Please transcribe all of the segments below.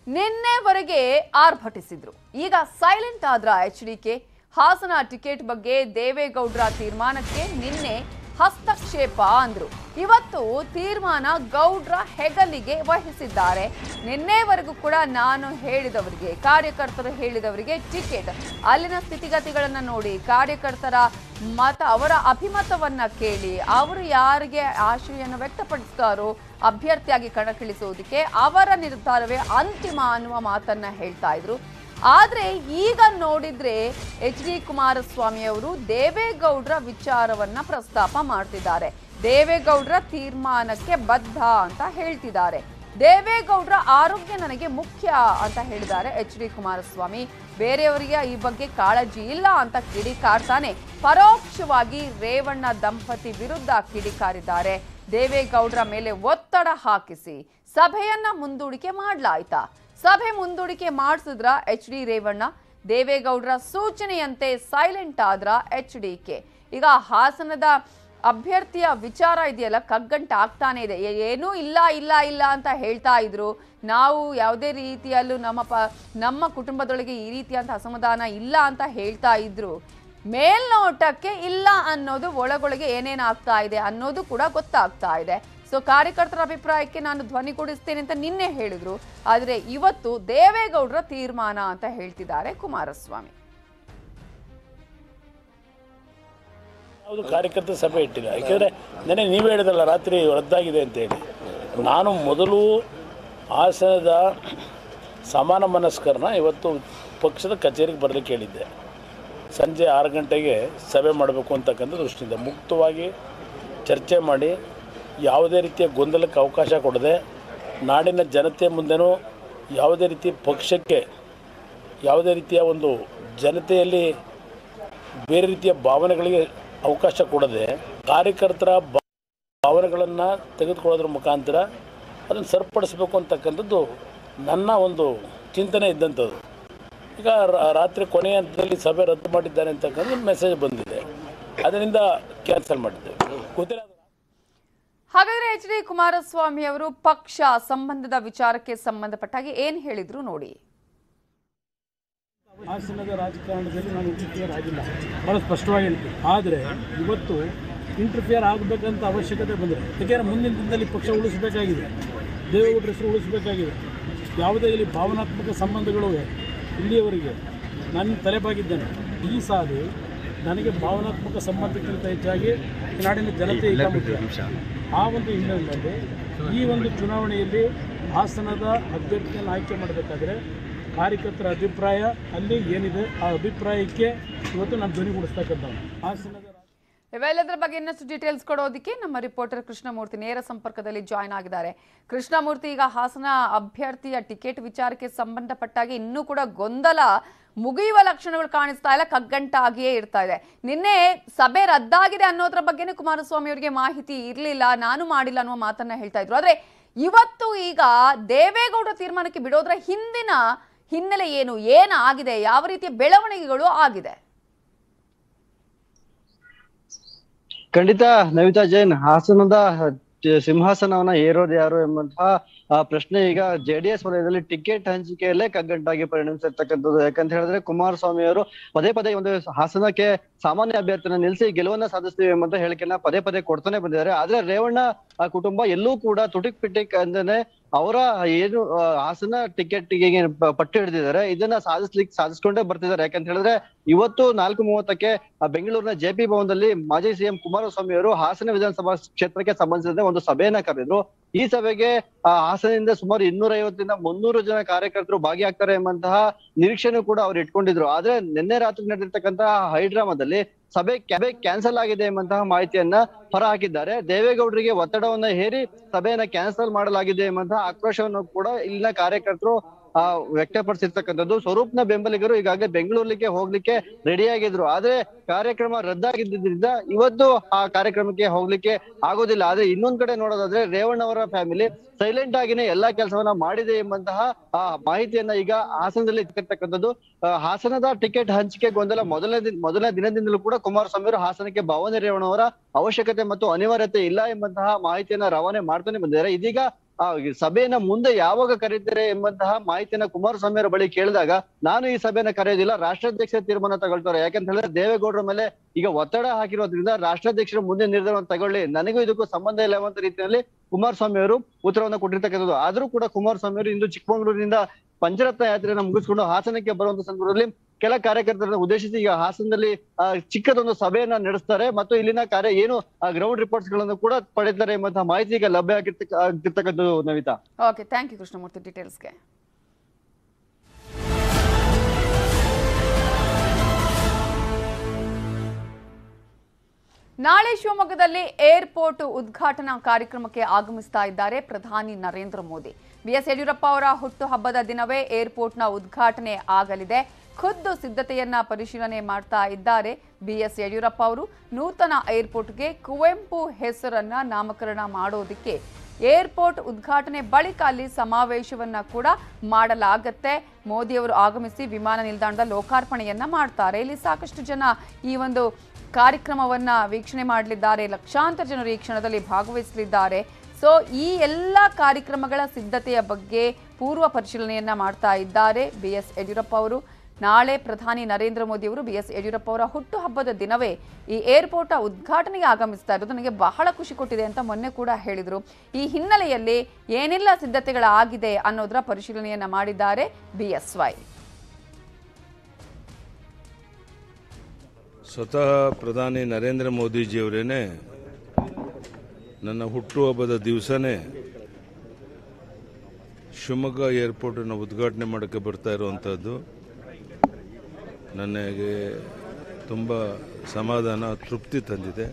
ನಿನ್ನೆವರೆಗೆ ಆರ್ಭಟಿಸಿದ್ರು. ಈಗ ಸೈಲೆಂಟ್ ಆದ್ರ HDK. Hassan ticket ಬಗ್ಗೆ ದೇವೇಗೌಡರ ತೀರ್ಮಾನಕ್ಕೆ ನಿನ್ನೆ ಹಸ್ತಕ್ಷೇಪ ಅಂದ್ರು. ಇವತ್ತು ತೀರ್ಮಾನ ಗೌಡ್ರ ಹೆಗಲಿಗೆ ವಹಿಸಿದ್ದಾರೆ. ನಿನ್ನೆವರೆಗೂ ಕೂಡ ನಾನು ಹೇಳಿದವರಿಗೆ, ಕಾರ್ಯಕರ್ತರು ಹೇಳಿದವರಿಗೆ ಟಿಕೆಟ್, ಅಲ್ಲಿನ ಸ್ಥಿತಿಗತಿಗಳನ್ನ ನೋಡಿ, ಕಾರ್ಯಕರ್ತರ ಮತ, ಅವರ ಅಭಿಮತವನ್ನ ಕೇಳಿ, ಅವರು ಯಾರಿಗೆ ಆಶೆಯನ್ನು ವ್ಯಕ್ತಪಡಿಸ್ತಾರೋ ಅಭ್ಯರ್ಥಿಯಾಗಿ ಕಣಕ್ಕಿಳಿಸುವುದಕ್ಕೆ ಅವರ ನಿರ್ಧಾರವೇ ಅಂತಿಮ ಅನ್ನುವ ಮಾತನ್ನ ಹೇಳ್ತಾ ಇದ್ರು. ಆದ್ರೆ ಈಗ ನೋಡಿದ್ರೆ ಎಚ್.ಡಿ. ಕುಮಾರಸ್ವಾಮಿ ಅವರು ದೇವೇಗೌಡರ ವಿಚಾರವನ್ನ ಪ್ರಸ್ತಾಪ ಮಾಡ್ತಿದ್ದಾರೆ. ದೇವೇಗೌಡರ ತೀರ್ಮಾನಕ್ಕೆ ಬದ್ಧ ಅಂತ ಹೇಳ್ತಿದ್ದಾರೆ. ದೇವೇಗೌಡರ ಆರೋಗ್ಯ ನನಗೆ ಮುಖ್ಯ ಅಂತ ಹೇಳಿದ್ದಾರೆ ಎಚ್.ಡಿ. ಕುಮಾರಸ್ವಾಮಿ. ಬೇರೆಯವರಿಗೆ ಈ ಬಗ್ಗೆ ಕಾಳಜಿ ಇಲ್ಲ ಅಂತ ಕಿಡಿಕಾರ್ತಾನೆ ಪರೋಕ್ಷವಾಗಿ ರೇವಣ್ಣ ದಂಪತಿ ವಿರುದ್ಧ ಕಿಡಿಕಾರಿದ್ದಾರೆ. ದೇವೇಗೌಡರ ಮೇಲೆ ಒತ್ತಡ ಹಾಕಿಸಿ ಸಭೆಯನ್ನ ಮುಂದೂಡಿಕೆ ಮಾಡ್ಲಾಯ್ತಾ? ಸಭೆ ಮುಂದೂಡಿಕೆ ಮಾಡಿಸಿದ್ರ ಎಚ್.ಡಿ. ರೇವಣ್ಣ. ದೇವೇಗೌಡರ ಸೂಚನೆಯಂತೆ ಸೈಲೆಂಟ್ ಆದ್ರ ಎಚ್.ಡಿ.ಕೆ. ಈಗ ಹಾಸನದ ಅಭ್ಯರ್ಥಿಯ ವಿಚಾರ ಇದೆಯಲ್ಲ, ಕಗ್ಗಂಟ ಆಗ್ತಾನೆ ಇದೆ. ಏನೂ ಇಲ್ಲ ಇಲ್ಲ ಇಲ್ಲ ಅಂತ ಹೇಳ್ತಾ ಇದ್ರು. ನಾವು ಯಾವುದೇ ರೀತಿಯಲ್ಲೂ ನಮ್ಮ ಕುಟುಂಬದೊಳಗೆ ಈ ರೀತಿಯಂತ ಅಸಮಾಧಾನ ಇಲ್ಲ ಅಂತ ಹೇಳ್ತಾ ಇದ್ರು. ಮೇಲ್ನೋಟಕ್ಕೆ ಇಲ್ಲ ಅನ್ನೋದು ಒಳಗೊಳಗೆ ಏನೇನಾಗ್ತಾ ಇದೆ ಅನ್ನೋದು ಕೂಡ ಗೊತ್ತಾಗ್ತಾ ಇದೆ. ಸೊ ಕಾರ್ಯಕರ್ತರ ಅಭಿಪ್ರಾಯಕ್ಕೆ ನಾನು ಧ್ವನಿಗೂಡಿಸ್ತೇನೆ ಅಂತ ನಿನ್ನೆ ಹೇಳಿದ್ರು. ಆದರೆ ಇವತ್ತು ದೇವೇಗೌಡರ ತೀರ್ಮಾನ ಅಂತ ಹೇಳ್ತಿದ್ದಾರೆ ಕುಮಾರಸ್ವಾಮಿ. ಯಾವುದು ಕಾರ್ಯಕರ್ತರ ಸಭೆ ಇಟ್ಟಿಲ್ಲ. ಯಾಕೆಂದರೆ ನೆನೆ ನೀವೇ ಹೇಳಿದಲ್ಲ ರಾತ್ರಿ ರದ್ದಾಗಿದೆ ಅಂತೇಳಿ. ನಾನು ಮೊದಲು ಹಾಸನದ ಸಮಾನ ಮನಸ್ಕರನ್ನ ಇವತ್ತು ಪಕ್ಷದ ಕಚೇರಿಗೆ ಬರಲಿಕ್ಕೆ ಹೇಳಿದ್ದೆ. ಸಂಜೆ 6 ಗಂಟೆಗೆ ಸಭೆ ಮಾಡಬೇಕು ಅಂತಕ್ಕಂಥ ದೃಷ್ಟಿಯಿಂದ ಮುಕ್ತವಾಗಿ ಚರ್ಚೆ ಮಾಡಿ, ಯಾವುದೇ ರೀತಿಯ ಗೊಂದಲಕ್ಕೆ ಅವಕಾಶ ಕೊಡದೆ, ನಾಡಿನ ಜನತೆ ಮುಂದೆನೂ ಯಾವುದೇ ರೀತಿ ಪಕ್ಷಕ್ಕೆ ಯಾವುದೇ ರೀತಿಯ ಒಂದು ಜನತೆಯಲ್ಲಿ ಬೇರೆ ರೀತಿಯ ಭಾವನೆಗಳಿಗೆ ಅವಕಾಶ ಕೊಡದೆ, ಕಾರ್ಯಕರ್ತರ ಭಾವನೆಗಳನ್ನು ತೆಗೆದುಕೊಳ್ಳೋದ್ರ ಮುಖಾಂತರ ಅದನ್ನು ಸರಿಪಡಿಸಬೇಕು ಅಂತಕ್ಕಂಥದ್ದು ನನ್ನ ಒಂದು ಚಿಂತನೆ ಇದ್ದಂಥದ್ದು. ಈಗ ರಾತ್ರಿ ಕೊನೆಯ ಹಂತದಲ್ಲಿ ಸಭೆ ರದ್ದು ಮಾಡಿದ್ದಾರೆ ಅಂತಕ್ಕಂಥ ಮೆಸೇಜ್ ಬಂದಿದೆ. ಅದರಿಂದ ಕ್ಯಾನ್ಸಲ್ ಮಾಡಿದ್ದೇವೆ. ಗೊತ್ತಿಲ್ಲ. ಹಾಗಾದ್ರೆ ಎಚ್.ಡಿ. ಕುಮಾರಸ್ವಾಮಿ ಅವರು ಪಕ್ಷ ಸಂಬಂಧದ ವಿಚಾರಕ್ಕೆ ಸಂಬಂಧಪಟ್ಟಾಗಿ ಏನ್ ಹೇಳಿದ್ರು ನೋಡಿ. ಹಾಸನದ ರಾಜಕಾರಣದಲ್ಲಿ ನಾನು ಇಂಟರ್ಫಿಯರ್ ಆಗಿಲ್ಲ, ಬಹಳ ಸ್ಪಷ್ಟವಾಗಿ ಹೇಳ್ತೀನಿ. ಆದರೆ ಇವತ್ತು ಇಂಟರ್ಫಿಯರ್ ಆಗಬೇಕಂತ ಅವಶ್ಯಕತೆ ಬಂದರೆ, ಯಾಕೆಂದರೆ ಮುಂದಿನ ದಿನದಲ್ಲಿ ಪಕ್ಷ ಉಳಿಸಬೇಕಾಗಿದೆ, ದೇವೇಗೌಡರ ಹೆಸರು ಉಳಿಸಬೇಕಾಗಿದೆ. ಯಾವುದೇ ಇಲ್ಲಿ ಭಾವನಾತ್ಮಕ ಸಂಬಂಧಗಳು ಇಲ್ಲಿಯವರೆಗೆ ನಾನು ತಲೆಬಾಗಿದ್ದೇನೆ. ಈ ಸಾರಿ ನನಗೆ ಭಾವನಾತ್ಮಕ ಸಂಬಂಧಕ್ಕಿಂತ ಹೆಚ್ಚಾಗಿ ನಾಡಿನ ಜನತೆ ಈಗ ಮುಖ್ಯ. ಆ ಒಂದು ಹಿನ್ನೆಲೆಯಲ್ಲಿ ಈ ಒಂದು ಚುನಾವಣೆಯಲ್ಲಿ ಹಾಸನದ ಅಭ್ಯರ್ಥಿಯನ್ನು ಆಯ್ಕೆ ಮಾಡಬೇಕಾದ್ರೆ ಕಾರ್ಯಕರ್ತರ ಅಭಿಪ್ರಾಯ ಅಲ್ಲಿ ಏನಿದೆ ಆ ಅಭಿಪ್ರಾಯಕ್ಕೆ ಇವತ್ತು ನಾನು ಧ್ವನಿಗೂಡಿಸ್ತಕ್ಕಂಥದ್ದು. ಹಾಸನದ ಇವೆಲ್ಲದರ ಬಗ್ಗೆ ಇನ್ನಷ್ಟು ಡೀಟೇಲ್ಸ್ ಕೊಡೋದಕ್ಕೆ ನಮ್ಮ ರಿಪೋರ್ಟರ್ ಕೃಷ್ಣಮೂರ್ತಿ ನೇರ ಸಂಪರ್ಕದಲ್ಲಿ ಜಾಯ್ನ್ ಆಗಿದ್ದಾರೆ. ಕೃಷ್ಣಮೂರ್ತಿ, ಈಗ ಹಾಸನ ಅಭ್ಯರ್ಥಿಯ ಟಿಕೆಟ್ ವಿಚಾರಕ್ಕೆ ಸಂಬಂಧಪಟ್ಟಾಗಿ ಇನ್ನೂ ಕೂಡ ಗೊಂದಲ ಮುಗಿಯುವ ಲಕ್ಷಣಗಳು ಕಾಣಿಸ್ತಾ ಇಲ್ಲ, ಕಗ್ಗಂಟ ಆಗಿಯೇ ಇರ್ತಾ ಇದೆ. ನಿನ್ನೆ ಸಭೆ ರದ್ದಾಗಿದೆ ಅನ್ನೋದ್ರ ಬಗ್ಗೆನೇ ಕುಮಾರಸ್ವಾಮಿ ಅವರಿಗೆ ಮಾಹಿತಿ ಇರಲಿಲ್ಲ, ನಾನು ಮಾಡಿಲ್ಲ ಅನ್ನುವ ಮಾತನ್ನ ಹೇಳ್ತಾ ಇದ್ರು. ಆದ್ರೆ ಇವತ್ತು ಈಗ ದೇವೇಗೌಡ ತೀರ್ಮಾನಕ್ಕೆ ಬಿಡೋದ್ರ ಹಿಂದಿನ ಹಿನ್ನೆಲೆ ಏನಾಗಿದೆ, ಯಾವ ರೀತಿಯ ಬೆಳವಣಿಗೆಗಳು ಆಗಿದೆ? ಖಂಡಿತ ನವಿತಾ ಜೈನ್, ಹಾಸನದ ಸಿಂಹಾಸನವನ್ನ ಏರೋದು ಯಾರು ಎಂಬಂತಹ ಪ್ರಶ್ನೆ ಈಗ ಜೆಡಿಎಸ್ ವಲಯದಲ್ಲಿ ಟಿಕೆಟ್ ಹಂಚಿಕೆಯಲ್ಲೇ ಕಗ್ಗಂಟಾಗಿ ಪರಿಣಮಿಸಿರ್ತಕ್ಕಂಥದ್ದು. ಯಾಕಂತ ಹೇಳಿದ್ರೆ ಕುಮಾರಸ್ವಾಮಿ ಅವರು ಪದೇ ಪದೇ ಒಂದು ಹಾಸನಕ್ಕೆ ಸಾಮಾನ್ಯ ಅಭ್ಯರ್ಥಿನ ನಿಲ್ಲಿಸಿ ಗೆಲುವನ್ನ ಸಾಧಿಸ್ತೀವಿ ಎಂಬಂತ ಹೇಳಿಕೆಯನ್ನ ಪದೇ ಪದೇ ಕೊಡ್ತಾನೆ ಬಂದಿದ್ದಾರೆ. ಆದ್ರೆ ರೇವಣ್ಣ ಕುಟುಂಬ ಎಲ್ಲೂ ಕೂಡ ತುಟಿಕ್ ಪಿಟಿಕ್ ಅಂದ್ರೆ ಅವರ ಏನು ಹಾಸನ ಟಿಕೆಟ್ ಗೆ ಪಟ್ಟು ಹಿಡಿದಿದ್ದಾರೆ, ಇದನ್ನ ಸಾಧಿಸ್ಕೊಂಡೇ ಬರ್ತಿದ್ದಾರೆ. ಯಾಕಂತ ಹೇಳಿದ್ರೆ ಇವತ್ತು 4:30ಕ್ಕೆ ಬೆಂಗಳೂರಿನ ಜೆಪಿ ಭವನದಲ್ಲಿ ಮಾಜಿ ಸಿಎಂ ಕುಮಾರಸ್ವಾಮಿ ಅವರು ಹಾಸನ ವಿಧಾನಸಭಾ ಕ್ಷೇತ್ರಕ್ಕೆ ಸಂಬಂಧಿಸಿದ ಒಂದು ಸಭೆಯನ್ನ ಕರೆದಿದ್ರು. ಈ ಸಭೆಗೆ ಹಾಸನದಿಂದ ಸುಮಾರು 250ರಿಂದ 300 ಜನ ಕಾರ್ಯಕರ್ತರು ಭಾಗಿಯಾಗ್ತಾರೆ ಎಂಬಂತಹ ನಿರೀಕ್ಷೆನೂ ಕೂಡ ಅವ್ರು ಇಟ್ಕೊಂಡಿದ್ರು. ಆದ್ರೆ ನಿನ್ನೆ ರಾತ್ರಿ ನಡೆದಿರ್ತಕ್ಕಂತಹ ಹೈಡ್ರಾಮಾದಲ್ಲಿ ಸಭೆ ಕ್ಯಾನ್ಸಲ್ ಆಗಿದೆ ಎಂಬಂತಹ ಮಾಹಿತಿಯನ್ನ ಹೊರ ಹಾಕಿದ್ದಾರೆ. ದೇವೇಗೌಡರಿಗೆ ಒತ್ತಡವನ್ನ ಹೇರಿ ಸಭೆಯನ್ನ ಕ್ಯಾನ್ಸಲ್ ಮಾಡಲಾಗಿದೆ ಎಂಬಂತಹ ಆಕ್ರೋಶವನ್ನು ಕೂಡ ಇಲ್ಲಿನ ಕಾರ್ಯಕರ್ತರು ವ್ಯಕ್ತಪಡಿಸಿರ್ತಕ್ಕಂಥದ್ದು. ಸ್ವರೂಪ್ನ ಬೆಂಬಲಿಗರು ಈಗಾಗಲೇ ಬೆಂಗಳೂರಿಗೆ ಹೋಗ್ಲಿಕ್ಕೆ ರೆಡಿ ಆಗಿದ್ರು. ಆದ್ರೆ ಕಾರ್ಯಕ್ರಮ ರದ್ದಾಗಿದ್ದರಿಂದ ಇವತ್ತು ಆ ಕಾರ್ಯಕ್ರಮಕ್ಕೆ ಹೋಗ್ಲಿಕ್ಕೆ ಆಗೋದಿಲ್ಲ. ಆದ್ರೆ ಇನ್ನೊಂದ್ ಕಡೆ ನೋಡೋದಾದ್ರೆ ರೇವಣ್ಣ ಅವರ ಫ್ಯಾಮಿಲಿ ಸೈಲೆಂಟ್ ಆಗಿನೇ ಎಲ್ಲಾ ಕೆಲಸವನ್ನ ಮಾಡಿದೆ ಎಂಬಂತಹ ಮಾಹಿತಿಯನ್ನ ಈಗ ಹಾಸನದಲ್ಲಿ ಇರ್ತಕ್ಕಂಥದ್ದು. ಹಾಸನದ ಟಿಕೆಟ್ ಹಂಚಿಕೆ ಗೊಂದಲ ಮೊದಲನೇ ದಿನದಿಂದಲೂ ಕೂಡ ಕುಮಾರಸ್ವಾಮಿ ಅವರು ಹಾಸನಕ್ಕೆ ಭಾವನೆ ರೇವಣ್ಣ ಅವರ ಅವಶ್ಯಕತೆ ಮತ್ತು ಅನಿವಾರ್ಯತೆ ಇಲ್ಲ ಎಂಬಂತಹ ಮಾಹಿತಿಯನ್ನ ರವಾನೆ ಮಾಡ್ತಾನೆ ಬಂದಿದ್ದಾರೆ. ಇದೀಗ ಈ ಸಭೆಯನ್ನ ಮುಂದೆ ಯಾವಾಗ ಕರೀತಾರೆ ಎಂಬಂತಹ ಮಾಹಿತಿಯನ್ನ ಕುಮಾರಸ್ವಾಮಿ ಅವರ ಬಳಿ ಕೇಳಿದಾಗ ನಾನು ಈ ಸಭೆಯನ್ನ ಕರೆಯೋದಿಲ್ಲ, ರಾಷ್ಟ್ರಾಧ್ಯಕ್ಷ ತೀರ್ಮಾನ ತಗೊಳ್ತಾರೆ. ಯಾಕಂತ ಹೇಳಿದ್ರೆ ದೇವೇಗೌಡರ ಮೇಲೆ ಈಗ ಒತ್ತಡ ಹಾಕಿರೋದ್ರಿಂದ ರಾಷ್ಟ್ರಾಧ್ಯಕ್ಷರು ಮುಂದೆ ನಿರ್ಧಾರವನ್ನು ತಗೊಳ್ಳಿ, ನನಗೂ ಇದಕ್ಕೂ ಸಂಬಂಧ ಇಲ್ಲ ಎಂಬ ರೀತಿಯಲ್ಲಿ ಕುಮಾರಸ್ವಾಮಿ ಅವರು ಉತ್ತರವನ್ನ ಕೊಟ್ಟಿರ್ತಕ್ಕಂಥದ್ದು. ಆದ್ರೂ ಕೂಡ ಕುಮಾರಸ್ವಾಮಿ ಅವರು ಇಂದು ಚಿಕ್ಕಮಗಳೂರಿನಿಂದ ಪಂಚರತ್ನ ಯಾತ್ರೆಯನ್ನ ಮುಗಿಸ್ಕೊಂಡು ಹಾಸನಕ್ಕೆ ಬರುವಂತ ಸಂದರ್ಭದಲ್ಲಿ ಕೆಲ ಕಾರ್ಯಕರ್ತರನ್ನ ಉದ್ದೇಶಿಸಿ ಈಗ ಹಾಸನದಲ್ಲಿ ಚಿಕ್ಕದೊಂದು ಸಭೆಯನ್ನ ನಡೆಸ್ತಾರೆ ಮತ್ತು ಇಲ್ಲಿನ ಕಾರ್ಯ ಏನು ಗ್ರೌಂಡ್ ರಿಪೋರ್ಟ್ಸ್ ಗಳನ್ನು ಕೂಡ ಪಡೆಯುತ್ತಾರೆ ಎಂಬಂತಹ ಮಾಹಿತಿ ಈಗ ಲಭ್ಯ ಆಗಿರ್ತಕ್ಕಂಥದ್ದು. Navita, okay, thank you Krishnamurthy ಡೀಟೇಲ್ಸ್ಗೆ. ನಾಳೆ ಶಿವಮೊಗ್ಗದಲ್ಲಿ ಏರ್ಪೋರ್ಟ್ ಉದ್ಘಾಟನಾ ಕಾರ್ಯಕ್ರಮಕ್ಕೆ ಆಗಮಿಸ್ತಾ ಇದ್ದಾರೆ ಪ್ರಧಾನಿ ನರೇಂದ್ರ ಮೋದಿ. ಬಿಎಸ್ ಯಡಿಯೂರಪ್ಪ ಅವರ ಹುಟ್ಟುಹಬ್ಬದ ದಿನವೇ ಏರ್ಪೋರ್ಟ್ನ ಉದ್ಘಾಟನೆ ಆಗಲಿದೆ. ಖುದ್ದು ಸಿದ್ಧತೆಯನ್ನ ಪರಿಶೀಲನೆ ಮಾಡ್ತಾ ಇದ್ದಾರೆ ಬಿಎಸ್ ಯಡಿಯೂರಪ್ಪ ಅವರು. ನೂತನ ಏರ್ಪೋರ್ಟ್ಗೆ ಕುವೆಂಪು ಹೆಸರನ್ನ ನಾಮಕರಣ ಮಾಡೋದಕ್ಕೆ ಏರ್ಪೋರ್ಟ್ ಉದ್ಘಾಟನೆ ಬಳಿಕ ಅಲ್ಲಿ ಸಮಾವೇಶವನ್ನ ಕೂಡ ಮಾಡಲಾಗುತ್ತೆ. ಮೋದಿಯವರು ಆಗಮಿಸಿ ವಿಮಾನ ನಿಲ್ದಾಣದ ಲೋಕಾರ್ಪಣೆಯನ್ನ ಮಾಡ್ತಾರೆ. ಇಲ್ಲಿ ಸಾಕಷ್ಟು ಜನ ಈ ಒಂದು ಕಾರ್ಯಕ್ರಮವನ್ನ ವೀಕ್ಷಣೆ ಮಾಡಲಿದ್ದಾರೆ. ಲಕ್ಷಾಂತರ ಜನರು ಈ ಕ್ಷಣದಲ್ಲಿ ಭಾಗವಹಿಸಲಿದ್ದಾರೆ. ಸೊ ಈ ಎಲ್ಲ ಕಾರ್ಯಕ್ರಮಗಳ ಸಿದ್ಧತೆಯ ಬಗ್ಗೆ ಪೂರ್ವ ಪರಿಶೀಲನೆಯನ್ನ ಮಾಡ್ತಾ ಇದ್ದಾರೆ ಬಿಎಸ್ ಯಡಿಯೂರಪ್ಪ ಅವರು. ನಾಳೆ ಪ್ರಧಾನಿ ನರೇಂದ್ರ ಮೋದಿ ಅವರು ಬಿಎಸ್ ಯಡಿಯೂರಪ್ಪ ಅವರ ಹುಟ್ಟುಹಬ್ಬದ ದಿನವೇ ಈ ಏರ್ಪೋರ್ಟ್ ಉದ್ಘಾಟನೆಗೆ ಆಗಮಿಸ್ತಾ ಇರೋದು ನನಗೆ ಬಹಳ ಖುಷಿ ಕೊಟ್ಟಿದೆ ಅಂತ ಮೊನ್ನೆ ಕೂಡ ಹೇಳಿದರು. ಈ ಹಿನ್ನೆಲೆಯಲ್ಲಿ ಏನೆಲ್ಲ ಸಿದ್ಧತೆಗಳಾಗಿದೆ ಅನ್ನೋದರ ಪರಿಶೀಲನೆಯನ್ನ ಮಾಡಿದ್ದಾರೆ ಬಿಎಸ್ವೈ. ಸ್ವತಃ ಪ್ರಧಾನಿ ನರೇಂದ್ರ ಮೋದಿಜಿಯವರೇನೆ ನನ್ನ ಹುಟ್ಟುಹಬ್ಬದ ದಿವಸನೇ ಶಿವಮೊಗ್ಗ ಏರ್ಪೋರ್ಟನ್ನು ಉದ್ಘಾಟನೆ ಮಾಡೋಕ್ಕೆ ಬರ್ತಾ ಇರುವಂಥದ್ದು ನನಗೆ ತುಂಬ ಸಮಾಧಾನ, ತೃಪ್ತಿ ತಂದಿದೆ.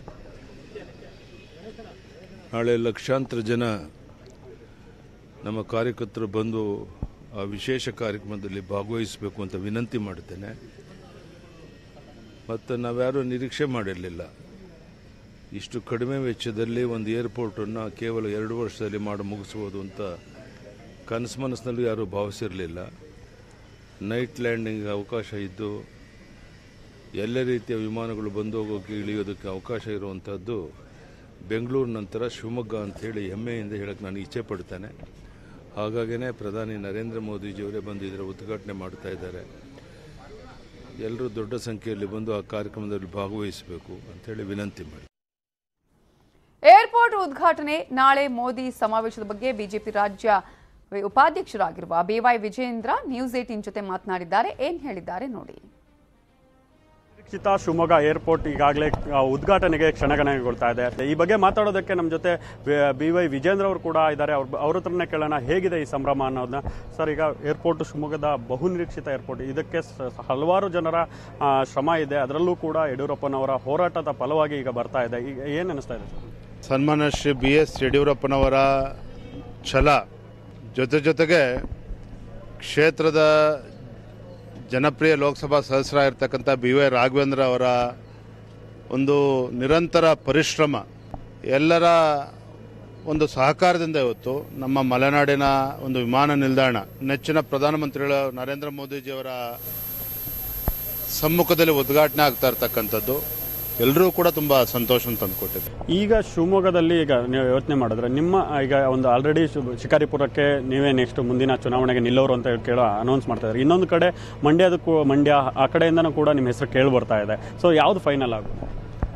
ನಾಳೆ ಲಕ್ಷಾಂತರ ಜನ ನಮ್ಮ ಕಾರ್ಯಕರ್ತರು ಬಂದು ಆ ವಿಶೇಷ ಕಾರ್ಯಕ್ರಮದಲ್ಲಿ ಭಾಗವಹಿಸಬೇಕು ಅಂತ ವಿನಂತಿ ಮಾಡುತ್ತೇನೆ. ಮತ್ತು ನಾವ್ಯಾರೂ ನಿರೀಕ್ಷೆ ಮಾಡಿರಲಿಲ್ಲ ಇಷ್ಟು ಕಡಿಮೆ ವೆಚ್ಚದಲ್ಲಿ ಒಂದು ಏರ್ಪೋರ್ಟನ್ನು ಕೇವಲ 2 ವರ್ಷದಲ್ಲಿ ಮಾಡಿ ಮುಗಿಸ್ಬೋದು ಅಂತ ಕನಸು ಮನಸ್ಸಿನಲ್ಲೂ ಯಾರೂ ಭಾವಿಸಿರಲಿಲ್ಲ. ನೈಟ್ ಲ್ಯಾಂಡಿಂಗ್ ಅವಕಾಶ ಇದ್ದು ಎಲ್ಲ ರೀತಿಯ ವಿಮಾನಗಳು ಬಂದು ಹೋಗೋಕ್ಕೆ ಇಳಿಯೋದಕ್ಕೆ ಅವಕಾಶ ಇರುವಂಥದ್ದು ಬೆಂಗಳೂರು ನಂತರ ಶಿವಮೊಗ್ಗ ಅಂಥೇಳಿ ಹೆಮ್ಮೆಯಿಂದ ಹೇಳಕ್ಕೆ ನಾನು ಇಚ್ಛೆ ಪಡ್ತೇನೆ. ಹಾಗಾಗಿಯೇ ಪ್ರಧಾನಿ ನರೇಂದ್ರ ಮೋದಿಜಿಯವರೇ ಬಂದು ಇದರ ಉದ್ಘಾಟನೆ ಮಾಡ್ತಾ ಇದ್ದಾರೆ. ಎಲ್ಲರೂ ದೊಡ್ಡ ಸಂಖ್ಯೆಯಲ್ಲಿ ಬಂದು ಆ ಕಾರ್ಯಕ್ರಮದಲ್ಲಿ ಭಾಗವಹಿಸಬೇಕು ಅಂತೇಳಿ ವಿನಂತಿ ಮಾಡಿ. ಏರ್ಪೋರ್ಟ್ ಉದ್ಘಾಟನೆ ನಾಳೆ. ಮೋದಿ ಸಮಾವೇಶದ ಬಗ್ಗೆ ಬಿಜೆಪಿ ರಾಜ್ಯ ಉಪಾಧ್ಯಕ್ಷರಾಗಿರುವ ಬಿವೈ ವಿಜಯೇಂದ್ರ ನ್ಯೂಸ್ 18 ಜೊತೆ ಮಾತನಾಡಿದ್ದಾರೆ. ಏನ್ ಹೇಳಿದ್ದಾರೆ ನೋಡಿ. ನಿರೀಕ್ಷಿತ ಶಿವಮೊಗ್ಗ ಏರ್ಪೋರ್ಟ್ ಈಗಾಗಲೇ ಉದ್ಘಾಟನೆಗೆ ಕ್ಷಣಗಣನೆಗೊಳ್ತಾ ಇದೆ. ಈ ಬಗ್ಗೆ ಮಾತಾಡೋದಕ್ಕೆ ನಮ್ಮ ಜೊತೆ ಬಿವೈ ವಿಜೇಂದ್ರ ಅವರು ಕೂಡ ಇದ್ದಾರೆ. ಅವ್ರ ಹತ್ರನೇ ಕೇಳೋಣ ಹೇಗಿದೆ ಈ ಸಂಭ್ರಮ ಅನ್ನೋದನ್ನ. ಸರ್, ಈಗ ಏರ್ಪೋರ್ಟ್ ಶಿವಮೊಗ್ಗದ ಬಹುನಿರೀಕ್ಷಿತ ಏರ್ಪೋರ್ಟ್, ಇದಕ್ಕೆ ಹಲವಾರು ಜನರ ಶ್ರಮ ಇದೆ. ಅದರಲ್ಲೂ ಕೂಡ ಯಡಿಯೂರಪ್ಪನವರ ಹೋರಾಟದ ಫಲವಾಗಿ ಈಗ ಬರ್ತಾ ಇದೆ. ಈಗ ಏನು ಅನಿಸ್ತಾ ಇದೆ ಸರ್? ಸನ್ಮಾನ್ಯ ಶ್ರೀ BS ಯಡಿಯೂರಪ್ಪನವರ ಛಲ ಜೊತೆಗೆ ಕ್ಷೇತ್ರದ ಜನಪ್ರಿಯ ಲೋಕಸಭಾ ಸದಸ್ಯರಾಗಿರ್ತಕ್ಕಂಥ BY ರಾಘವೇಂದ್ರ ಅವರ ಒಂದು ನಿರಂತರ ಪರಿಶ್ರಮ, ಎಲ್ಲರ ಒಂದು ಸಹಕಾರದಿಂದ ಇವತ್ತು ನಮ್ಮ ಮಲೆನಾಡಿನ ಒಂದು ವಿಮಾನ ನಿಲ್ದಾಣ ನೆಚ್ಚಿನ ಪ್ರಧಾನಮಂತ್ರಿಗಳು ನರೇಂದ್ರ ಮೋದಿಜಿಯವರ ಸಮ್ಮುಖದಲ್ಲಿ ಉದ್ಘಾಟನೆ ಆಗ್ತಾ ಇರ್ತಕ್ಕಂಥದ್ದು ಎಲ್ಲರೂ ಕೂಡ ತುಂಬ ಸಂತೋಷ ತಂದುಕೊಟ್ಟಿದೆ. ಈಗ ಶಿವಮೊಗ್ಗದಲ್ಲಿ ಈಗ ನೀವು ಯೋಚನೆ ಮಾಡಿದ್ರೆ ನಿಮ್ಮ ಈಗ ಒಂದು ಆಲ್ರೆಡಿ ಶಿಕಾರಿಪುರಕ್ಕೆ ನೀವೇ ನೆಕ್ಸ್ಟ್ ಮುಂದಿನ ಚುನಾವಣೆಗೆ ನಿಲ್ಲೋರು ಅಂತ ಕೇಳೋ ಅನೌನ್ಸ್ ಮಾಡ್ತಾ ಇದ್ದಾರೆ. ಇನ್ನೊಂದು ಕಡೆ ಮಂಡ್ಯ ಆ ಕಡೆಯಿಂದನೂ ಕೂಡ ನಿಮ್ಮ ಹೆಸರು ಕೇಳಿ ಬರ್ತಾ ಇದೆ. ಸೊ ಯಾವುದು ಫೈನಲ್ ಆಗುತ್ತೆ?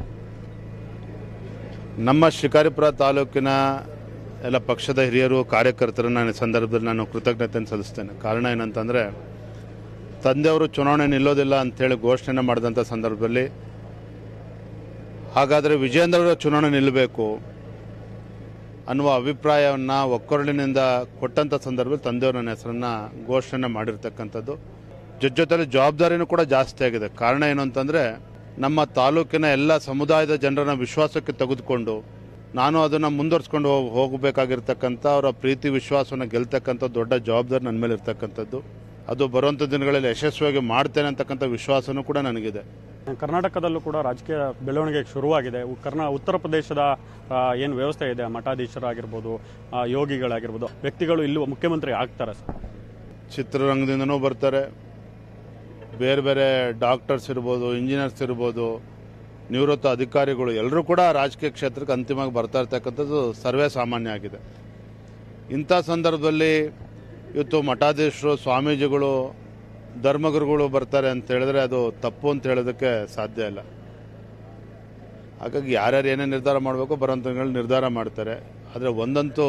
ನಮ್ಮ ಶಿಕಾರಿಪುರ ತಾಲೂಕಿನ ಎಲ್ಲ ಪಕ್ಷದ ಹಿರಿಯರು ಕಾರ್ಯಕರ್ತರನ್ನ ಈ ಸಂದರ್ಭದಲ್ಲಿ ನಾನು ಕೃತಜ್ಞತೆಯನ್ನು ಸಲ್ಲಿಸ್ತೇನೆ. ಕಾರಣ ಏನಂತಂದರೆ, ತಂದೆಯವರು ಚುನಾವಣೆ ನಿಲ್ಲೋದಿಲ್ಲ ಅಂಥೇಳಿ ಘೋಷಣೆ ಮಾಡಿದಂಥ ಸಂದರ್ಭದಲ್ಲಿ ಹಾಗಾದರೆ ವಿಜೇಂದ್ರ ಚುನಾವಣೆ ನಿಲ್ಲಬೇಕು ಅನ್ನುವ ಅಭಿಪ್ರಾಯವನ್ನು ಒಕ್ಕೊರಲಿನಿಂದ ಕೊಟ್ಟಂಥ ಸಂದರ್ಭದಲ್ಲಿ ತಂದೆಯವರು ನನ್ನ ಹೆಸರನ್ನು ಘೋಷಣೆ ಮಾಡಿರ್ತಕ್ಕಂಥದ್ದು. ಜೊತೆಲಿ ಜವಾಬ್ದಾರಿನೂ ಕೂಡ ಜಾಸ್ತಿ ಆಗಿದೆ. ಕಾರಣ ಏನು ಅಂತಂದರೆ, ನಮ್ಮ ತಾಲೂಕಿನ ಎಲ್ಲ ಸಮುದಾಯದ ಜನರನ್ನ ವಿಶ್ವಾಸಕ್ಕೆ ತೆಗೆದುಕೊಂಡು ನಾನು ಅದನ್ನು ಮುಂದುವರ್ಸ್ಕೊಂಡು ಹೋಗಬೇಕಾಗಿರ್ತಕ್ಕಂಥ ಅವರ ಪ್ರೀತಿ ವಿಶ್ವಾಸವನ್ನು ಗೆಲ್ತಕ್ಕಂಥ ದೊಡ್ಡ ಜವಾಬ್ದಾರಿ ನನ್ನ ಮೇಲೆ ಇರ್ತಕ್ಕಂಥದ್ದು. ಅದು ಬರುವಂಥ ದಿನಗಳಲ್ಲಿ ಯಶಸ್ವಿಯಾಗಿ ಮಾಡ್ತೇನೆ ಅಂತಕ್ಕಂಥ ವಿಶ್ವಾಸನೂ ಕೂಡ ನನಗಿದೆ. ಕರ್ನಾಟಕದಲ್ಲೂ ಕೂಡ ರಾಜಕೀಯ ಬೆಳವಣಿಗೆ ಶುರುವಾಗಿದೆ. ಉತ್ತರ ಪ್ರದೇಶದ ಏನು ವ್ಯವಸ್ಥೆ ಇದೆ, ಮಠಾಧೀಶರಾಗಿರ್ಬೋದು, ಯೋಗಿಗಳಾಗಿರ್ಬೋದು, ವ್ಯಕ್ತಿಗಳು ಇಲ್ಲಿ ಮುಖ್ಯಮಂತ್ರಿ ಆಗ್ತಾರೆ ಸರ್. ಚಿತ್ರರಂಗದಿಂದನೂ ಬರ್ತಾರೆ, ಬೇರೆ ಬೇರೆ ಡಾಕ್ಟರ್ಸ್ ಇರ್ಬೋದು, ಇಂಜಿನಿಯರ್ಸ್ ಇರ್ಬೋದು, ನಿವೃತ್ತ ಅಧಿಕಾರಿಗಳು ಎಲ್ಲರೂ ಕೂಡ ರಾಜಕೀಯ ಕ್ಷೇತ್ರಕ್ಕೆ ಅಂತಿಮವಾಗಿ ಬರ್ತಾ ಇರ್ತಕ್ಕಂಥದ್ದು ಸರ್ವೇ ಸಾಮಾನ್ಯ ಆಗಿದೆ. ಇಂಥ ಸಂದರ್ಭದಲ್ಲಿ ಇವತ್ತು ಮಠಾಧೀಶರು, ಸ್ವಾಮೀಜಿಗಳು, ಧರ್ಮಗುರುಗಳು ಬರ್ತಾರೆ ಅಂತ ಹೇಳಿದ್ರೆ ಅದು ತಪ್ಪು ಅಂತ ಹೇಳೋದಕ್ಕೆ ಸಾಧ್ಯ ಇಲ್ಲ. ಹಾಗಾಗಿ ಯಾರ್ಯಾರು ಏನೇ ನಿರ್ಧಾರ ಮಾಡಬೇಕು ಬರೋಂಥಗಳು ನಿರ್ಧಾರ ಮಾಡ್ತಾರೆ. ಆದರೆ ಒಂದಂತೂ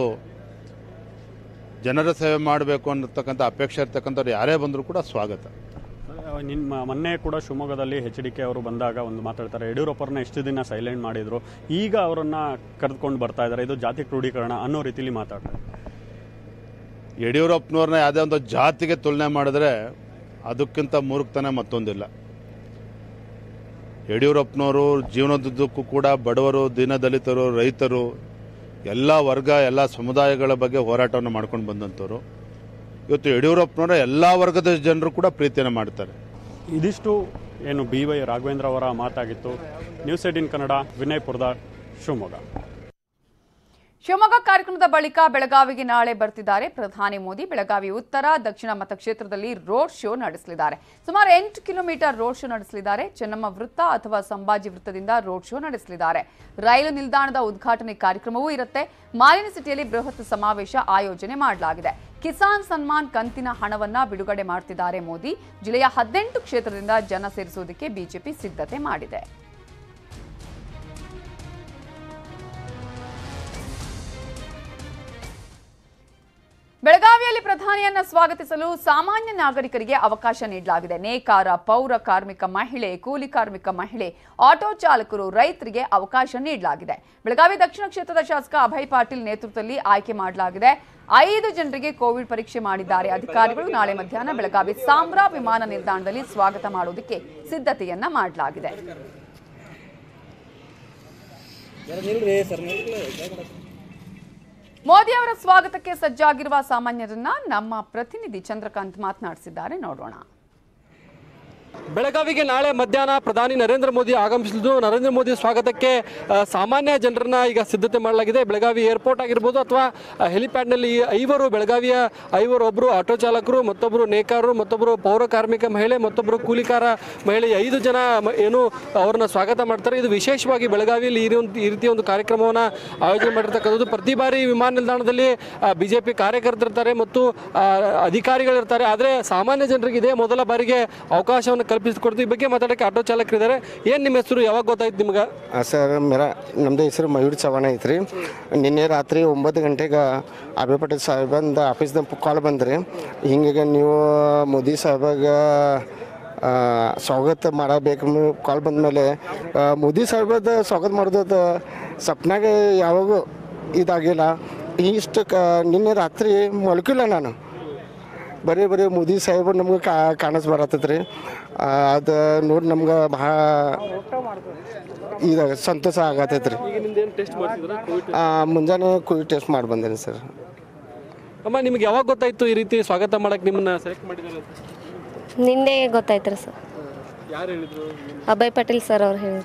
ಜನರ ಸೇವೆ ಮಾಡಬೇಕು ಅನ್ನತಕ್ಕಂಥ ಅಪೇಕ್ಷೆ ಇರ್ತಕ್ಕಂಥವ್ರು ಯಾರೇ ಬಂದರೂ ಕೂಡ ಸ್ವಾಗತ. ಮೊನ್ನೆ ಕೂಡ ಶಿವಮೊಗ್ಗದಲ್ಲಿ HDK ಅವರು ಬಂದಾಗ ಒಂದು ಮಾತಾಡ್ತಾರೆ, ಯಡಿಯೂರಪ್ಪರನ್ನ ಎಷ್ಟು ದಿನ ಸೈಲೆಂಟ್ ಮಾಡಿದ್ರು, ಈಗ ಅವರನ್ನ ಕರೆದುಕೊಂಡು ಬರ್ತಾ ಇದ್ದಾರೆ, ಇದು ಜಾತಿ ಕ್ರೋಢೀಕರಣ ಅನ್ನೋ ರೀತಿಲಿ ಮಾತಾಡ್ತಾರೆ. ಯಡಿಯೂರಪ್ಪನವ್ರನ್ನ ಯಾವುದೇ ಒಂದು ಜಾತಿಗೆ ತುಲನೆ ಮಾಡಿದ್ರೆ ಅದಕ್ಕಿಂತ ಮೂರ್ಖತನ ಮತ್ತೊಂದಿಲ್ಲ. ಯಡಿಯೂರಪ್ಪನವರು ಜೀವನದುದ್ದಕ್ಕೂ ಕೂಡ ಬಡವರು, ದೀನದಲಿತರು, ರೈತರು, ಎಲ್ಲ ವರ್ಗ, ಎಲ್ಲ ಸಮುದಾಯಗಳ ಬಗ್ಗೆ ಹೋರಾಟವನ್ನು ಮಾಡ್ಕೊಂಡು ಬಂದಂಥವ್ರು. ಇವತ್ತು ಯಡಿಯೂರಪ್ಪನವರ ಎಲ್ಲ ವರ್ಗದ ಜನರು ಕೂಡ ಪ್ರೀತಿಯನ್ನು ಮಾಡ್ತಾರೆ. ಇದಿಷ್ಟು ಏನು BY ರಾಘವೇಂದ್ರ ಅವರ ಮಾತಾಗಿತ್ತು. ನ್ಯೂಸ್ 18 ಕನ್ನಡ, ವಿನಯ್ ಪುರದಾರ್, ಶಿವಮೊಗ್ಗ. ಶಿವಮೊಗ್ಗ ಕಾರ್ಯಕ್ರಮದ ಬಳಿಕ ಬೆಳಗಾವಿಗೆ ನಾಳೆ ಬರ್ತಿದ್ದಾರೆ ಪ್ರಧಾನಿ ಮೋದಿ. ಬೆಳಗಾವಿ ಉತ್ತರ, ದಕ್ಷಿಣ ಮತಕ್ಷೇತ್ರದಲ್ಲಿ ರೋಡ್ ಶೋ ನಡೆಸಲಿದ್ದಾರೆ. ಸುಮಾರು 8 ಕಿಲೋಮೀಟರ್ ರೋಡ್ ಶೋ ನಡೆಸಲಿದ್ದಾರೆ. ಚೆನ್ನಮ್ಮ ವೃತ್ತ ಅಥವಾ ಸಂಭಾಜಿ ವೃತ್ತದಿಂದ ರೋಡ್ ಶೋ ನಡೆಸಲಿದ್ದಾರೆ. ರೈಲು ನಿಲ್ದಾಣದ ಉದ್ಘಾಟನೆ ಕಾರ್ಯಕ್ರಮವೂ ಇರುತ್ತೆ. ಮಾಲಿನ್ಯ ಸಿಟಿಯಲ್ಲಿ ಬೃಹತ್ ಸಮಾವೇಶ ಆಯೋಜನೆ ಮಾಡಲಾಗಿದೆ. ಕಿಸಾನ್ ಸನ್ಮಾನ್ ಕಂತಿನ ಹಣವನ್ನ ಬಿಡುಗಡೆ ಮಾಡ್ತಿದ್ದಾರೆ ಮೋದಿ. ಜಿಲ್ಲೆಯ 18 ಕ್ಷೇತ್ರದಿಂದ ಜನ ಸೇರಿಸುವುದಕ್ಕೆ ಬಿಜೆಪಿ ಸಿದ್ಧತೆ ಮಾಡಿದೆ. ಬೆಳಗಾವಿಯಲ್ಲಿ ಪ್ರಧಾನಿಯನ್ನ ಸ್ವಾಗತಿಸಲು ಸಾಮಾನ್ಯ ನಾಗರಿಕರಿಗೆ ಅವಕಾಶ ನೀಡಲಾಗಿದೆ. ನೇಕಾರ, ಪೌರ ಕಾರ್ಮಿಕ ಮಹಿಳೆ, ಕೂಲಿ ಕಾರ್ಮಿಕ ಮಹಿಳೆ, ಆಟೋ ಚಾಲಕರು, ರೈತರಿಗೆ ಅವಕಾಶ ನೀಡಲಾಗಿದೆ. ಬೆಳಗಾವಿ ದಕ್ಷಿಣ ಕ್ಷೇತ್ರದ ಶಾಸಕ ಅಭಯ್ ಪಾಟೀಲ್ ನೇತೃತ್ವದಲ್ಲಿ ಆಯ್ಕೆ ಮಾಡಲಾಗಿದೆ. 5 ಜನರಿಗೆ ಕೋವಿಡ್ ಪರೀಕ್ಷೆ ಮಾಡಿದ್ದಾರೆ ಅಧಿಕಾರಿಗಳು. ನಾಳೆ ಮಧ್ಯಾಹ್ನ ಬೆಳಗಾವಿ ಸಾಂಬ್ರಾ ವಿಮಾನ ನಿಲ್ದಾಣದಲ್ಲಿ ಸ್ವಾಗತ ಮಾಡುವುದಕ್ಕೆ ಸಿದ್ಧತೆಯನ್ನ ಮಾಡಲಾಗಿದೆ. ಮೋದಿ ಅವರ ಸ್ವಾಗತಕ್ಕೆ ಸಜ್ಜಾಗಿರುವ ಸಾಮಾನ್ಯರನ್ನ ನಮ್ಮ ಪ್ರತಿನಿಧಿ ಚಂದ್ರಕಾಂತ್ ಮಾತನಾಡಿಸಿದ್ದಾರೆ, ನೋಡೋಣ. ಬೆಳಗಾವಿಗೆ ನಾಳೆ ಮಧ್ಯಾಹ್ನ ಪ್ರಧಾನಿ ನರೇಂದ್ರ ಮೋದಿ ಆಗಮಿಸಲಿದ್ದು, ನರೇಂದ್ರ ಮೋದಿ ಸ್ವಾಗತಕ್ಕೆ ಸಾಮಾನ್ಯ ಜನರನ್ನ ಈಗ ಸಿದ್ಧತೆ ಮಾಡಲಾಗಿದೆ. ಬೆಳಗಾವಿ ಏರ್ಪೋರ್ಟ್ ಆಗಿರ್ಬೋದು ಅಥವಾ ಹೆಲಿಪ್ಯಾಡ್ನಲ್ಲಿ 5 ಬೆಳಗಾವಿಯ 5 ಒಬ್ಬರು ಆಟೋ ಚಾಲಕರು, ಮತ್ತೊಬ್ಬರು ನೇಕಾರರು, ಮತ್ತೊಬ್ಬರು ಪೌರ ಕಾರ್ಮಿಕ ಮಹಿಳೆ, ಮತ್ತೊಬ್ಬರು ಕೂಲಿಕಾರ ಮಹಿಳೆ, 5 ಜನ ಏನು ಅವ್ರನ್ನ ಸ್ವಾಗತ ಮಾಡ್ತಾರೆ. ಇದು ವಿಶೇಷವಾಗಿ ಬೆಳಗಾವಿಯಲ್ಲಿ ಈ ರೀತಿಯ ಒಂದು ಕಾರ್ಯಕ್ರಮವನ್ನು ಆಯೋಜನೆ ಮಾಡಿರ್ತಕ್ಕಂಥದ್ದು. ಪ್ರತಿ ಬಾರಿ ವಿಮಾನ ನಿಲ್ದಾಣದಲ್ಲಿ ಬಿಜೆಪಿ ಕಾರ್ಯಕರ್ತರಿರ್ತಾರೆ ಮತ್ತು ಅಧಿಕಾರಿಗಳಿರ್ತಾರೆ. ಆದರೆ ಸಾಮಾನ್ಯ ಜನರಿಗೆ ಇದೇ ಮೊದಲ ಬಾರಿಗೆ ಅವಕಾಶವನ್ನು ಕಲ್ಪಿಸಿಕೊಡ್ತೀವಿ. ಈ ಬಗ್ಗೆ ಮಾತಾಡೋಕ್ಕೆ ಆಟೋ ಚಾಲಕರಿದ್ದಾರೆ. ಏನು ನಿಮ್ಮ ಹೆಸರು, ಯಾವಾಗ ಗೊತ್ತಾಯ್ತು ನಿಮ್ಗೆ? ಸರ್, ನಮ್ಮದು ಹೆಸರು ಮಯೂರ್ ಚವಾಣ ಐತ್ರಿ. ನಿನ್ನೆ ರಾತ್ರಿ 9 ಗಂಟೆಗೆ ಅಭಯ್ ಪಟೇಲ್ ಸಾಹೇಬಂದ ಆಫೀಸ್ದಾಗ ಕಾಲ್ ಬಂದ್ರಿ. ಹಿಂಗೆ ನೀವು ಮೋದಿ ಸಾಹೇಬಾಗ ಸ್ವಾಗತ ಮಾಡಬೇಕು ಕಾಲ್ ಬಂದ ಮೇಲೆ ಮೋದಿ ಸಾಹೇಬದ ಸ್ವಾಗತ ಮಾಡೋದು ಸಪ್ನಾಗ ಯಾವಾಗೂ ಇದಾಗಿಲ್ಲ. ಇಷ್ಟು ನಿನ್ನೆ ರಾತ್ರಿ ಮಲ್ಕಿಲ್ಲ ನಾನು. ಬರೀ ಮೋದಿ ಸಾಹೇಬರು ನಮ್ಗೆ ಕಾಣಿಸ್ ಬರತ್ತೈತ್ರಿ. ಅದು ನೋಡಿ ನಮ್ಗೆ ಭಾಳ ಇದಾಗ ಸಂತೋಷ ಆಗತ್ತೈತ್ರಿ. ಮುಂಜಾನೆ ಕೋವಿಡ್ ಟೆಸ್ಟ್ ಮಾಡಿ ಬಂದೇನೆ ಸರ್. ಅಮ್ಮ, ನಿಮ್ಗೆ ಯಾವಾಗ ಗೊತ್ತಾಯ್ತು ಈ ರೀತಿ ಸ್ವಾಗತ ಮಾಡಕ್ಕೆ ನಿಮ್ಮನ್ನ ಸೆಲೆಕ್ಟ್ ಮಾಡಿದ್ದಾರೆ? ನಿನ್ನೆ ಗೊತ್ತಾಯ್ತು ರೀ ಸರ್. ಯಾರು ಹೇಳಿದ್ರು? ಅಭಯ್ ಪಟೇಲ್ ಸರ್ ಅವ್ರು ಹೇಳಿದ್ರು.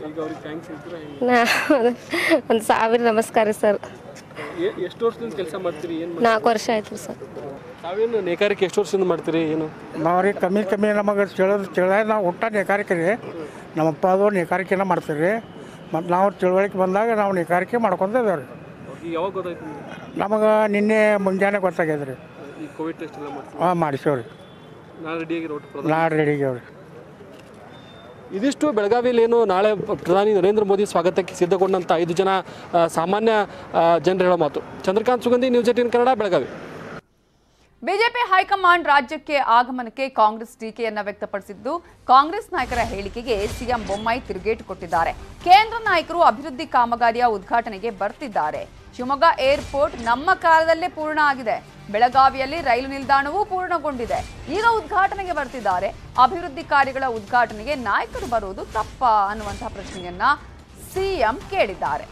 ಒಂದು 1000 ನಮಸ್ಕಾರ ಸರ್. ಎಷ್ಟು ವರ್ಷದಿಂದ ಕೆಲಸ ಮಾಡ್ತೀರಿ? ಏನು 4 ವರ್ಷ ಆಯ್ತು ರೀ ಸರ್. ತಾವೇನು ನೇಕಾರಿಕೆ ಎಷ್ಟು ವರ್ಷದಿಂದ ಮಾಡ್ತೀರಿ? ಏನು ನಾವು ರೀ ಕಮ್ಮಿ ನಮಗೆ ತಿಳಿದ ನಾವು ಒಟ್ಟ ನೇಕಾರಿಕೆ ರೀ. ನಮ್ಮಪ್ಪ ಅದು ನೇಕಾರಿಕೆನ ಮಾಡ್ತೀವಿ ರೀ. ಮತ್ತು ನಾವು ತಿಳುವಳಿಕೆ ಬಂದಾಗ ನಾವು ನೇಕಾರಿಕೆ ಮಾಡ್ಕೊತ ಇದ್ದೇವೆ ರೀ. ಯಾವಾಗ ಗೊತ್ತಾಯ್ತು ನಮಗೆ? ನಿನ್ನೆ ಮುಂಜಾನೆ ಗೊತ್ತಾಗ್ಯದ ರೀ. ಈ ಕೋವಿಡ್ ಟೆಸ್ಟ್ ಎಲ್ಲ ಮಾಡಿಸೇವ್ರಿ. ನಾಳೆ ರೆಡಿಯಾಗಿ ನಾಳೆ ರೆಡಿಗ್ಯಾವ್ರಿ. ಇದಿಷ್ಟು ಬೆಳಗಾವಿಯಲ್ಲಿ ಏನು ನಾಳೆ ಪ್ರಧಾನಿ ನರೇಂದ್ರ ಮೋದಿ ಸ್ವಾಗತಕ್ಕೆ ಸಿದ್ಧಗೊಂಡಂಥ 5 ಜನ ಸಾಮಾನ್ಯ ಜನರು ಹೇಳೋ ಮಾತು. Chandrakant Sugandhi, news 18 Kannada, Belagavi. BJP high command ರಾಜ್ಯಕ್ಕೆ ಆಗಮನಕ್ಕೆ ಕಾಂಗ್ರೆಸ್ ಟೀಕೆಯನ್ನ ವ್ಯಕ್ತಪಡಿಸಿದ್ದು, ಕಾಂಗ್ರೆಸ್ ನಾಯಕರ ಹೇಳಿಕೆಗೆ ಸಿಎಂ ಬೊಮ್ಮಾಯಿ ತಿರುಗೇಟು ಕೊಟ್ಟಿದ್ದಾರೆ. ಕೇಂದ್ರ ನಾಯಕರು ಅಭಿವೃದ್ಧಿ ಕಾಮಗಾರಿಯ ಉದ್ಘಾಟನೆಗೆ ಬರ್ತಿದ್ದಾರೆ. ಶಿವಮೊಗ್ಗ ಏರ್ಪೋರ್ಟ್ ನಮ್ಮ ಕಾಲದಲ್ಲೇ ಪೂರ್ಣ ಆಗಿದೆ. ಬೆಳಗಾವಿಯಲ್ಲಿ ರೈಲು ನಿಲ್ದಾಣವೂ ಪೂರ್ಣಗೊಂಡಿದೆ. ಈಗ ಉದ್ಘಾಟನೆಗೆ ಬರ್ತಿದ್ದಾರೆ. ಅಭಿವೃದ್ಧಿ ಕಾರ್ಯಗಳ ಉದ್ಘಾಟನೆಗೆ ನಾಯಕರು ಬರುವುದು ತಪ್ಪಾ ಅನ್ನುವಂತಹ ಪ್ರಶ್ನೆಯನ್ನ ಸಿಎಂ ಕೇಳಿದ್ದಾರೆ.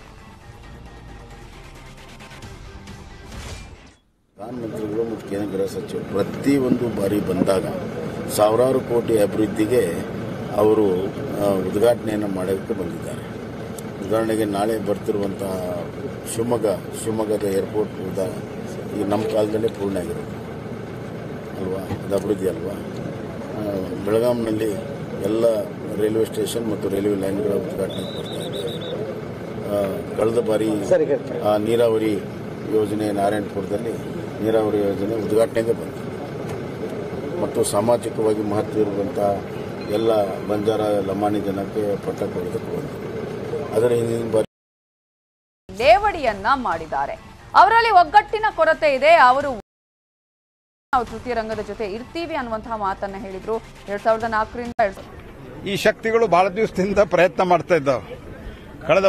ಪ್ರಧಾನಮಂತ್ರಿಗಳು ಮತ್ತು ಕೇಂದ್ರ ಗೃಹ ಸಚಿವರು ಪ್ರತಿಯೊಂದು ಬಾರಿ ಬಂದಾಗ ಸಾವಿರಾರು ಕೋಟಿ ಅಭಿವೃದ್ಧಿಗೆ ಅವರು ಉದ್ಘಾಟನೆಯನ್ನು ಮಾಡೋಕ್ಕೆ ಬಂದಿದ್ದಾರೆ. ಉದಾಹರಣೆಗೆ ನಾಳೆ ಬರ್ತಿರುವಂತಹ ಶಿವಮೊಗ್ಗದ ಏರ್ಪೋರ್ಟ್ ಈಗ ನಮ್ಮ ಕಾಲದಲ್ಲೇ ಪೂರ್ಣ ಆಗಿರೋದು ಅಲ್ವಾ? ಅದು ಅಭಿವೃದ್ಧಿ ಅಲ್ವಾ? ಬೆಳಗಾಂನಲ್ಲಿ ಎಲ್ಲ ರೈಲ್ವೆ ಸ್ಟೇಷನ್ ಮತ್ತು ರೈಲ್ವೆ ಲೈನ್ಗಳ ಉದ್ಘಾಟನೆಗೆ ಬರ್ತಾ ಇದ್ದಾರೆ. ಕಳೆದ ಬಾರಿ ನೀರಾವರಿ ಯೋಜನೆ ನಾರಾಯಣಪುರದಲ್ಲಿ ನೀರಾವರಿ ಯೋಜನೆ ಉದ್ಘಾಟನೆಗೆ ಬಂತು ಮತ್ತು ಸಾಮಾಜಿಕವಾಗಿ ಮಹತ್ವ ಇರುವಂಥ ಎಲ್ಲ ಬಂಜಾರ ಲಂಬಾಣಿ ಜನಕ್ಕೆ ಪಟ್ಟ ಕೊಡೋದಕ್ಕೆ ಬಂತು. ಅದರ ಹಿಂದಿನ ಬಾರಿ ಲೇವಡಿಯನ್ನ ಮಾಡಿದ್ದಾರೆ. ಅವರಲ್ಲಿ ಒಗ್ಗಟ್ಟಿನ ಕೊರತೆ ಇದೆ. ಅವರು ನಾವು ತೃತೀಯ ರಂಗದ ಜೊತೆ ಇರ್ತೀವಿ ಅನ್ನುವಂತಹ ಮಾತನ್ನ ಹೇಳಿದ್ರು. 2004ರಿಂದ ಈ ಶಕ್ತಿಗಳು ಬಹಳ ದಿವಸದಿಂದ ಪ್ರಯತ್ನ ಮಾಡ್ತಾ ಇದ್ದಾವೆ. ಕಳೆದ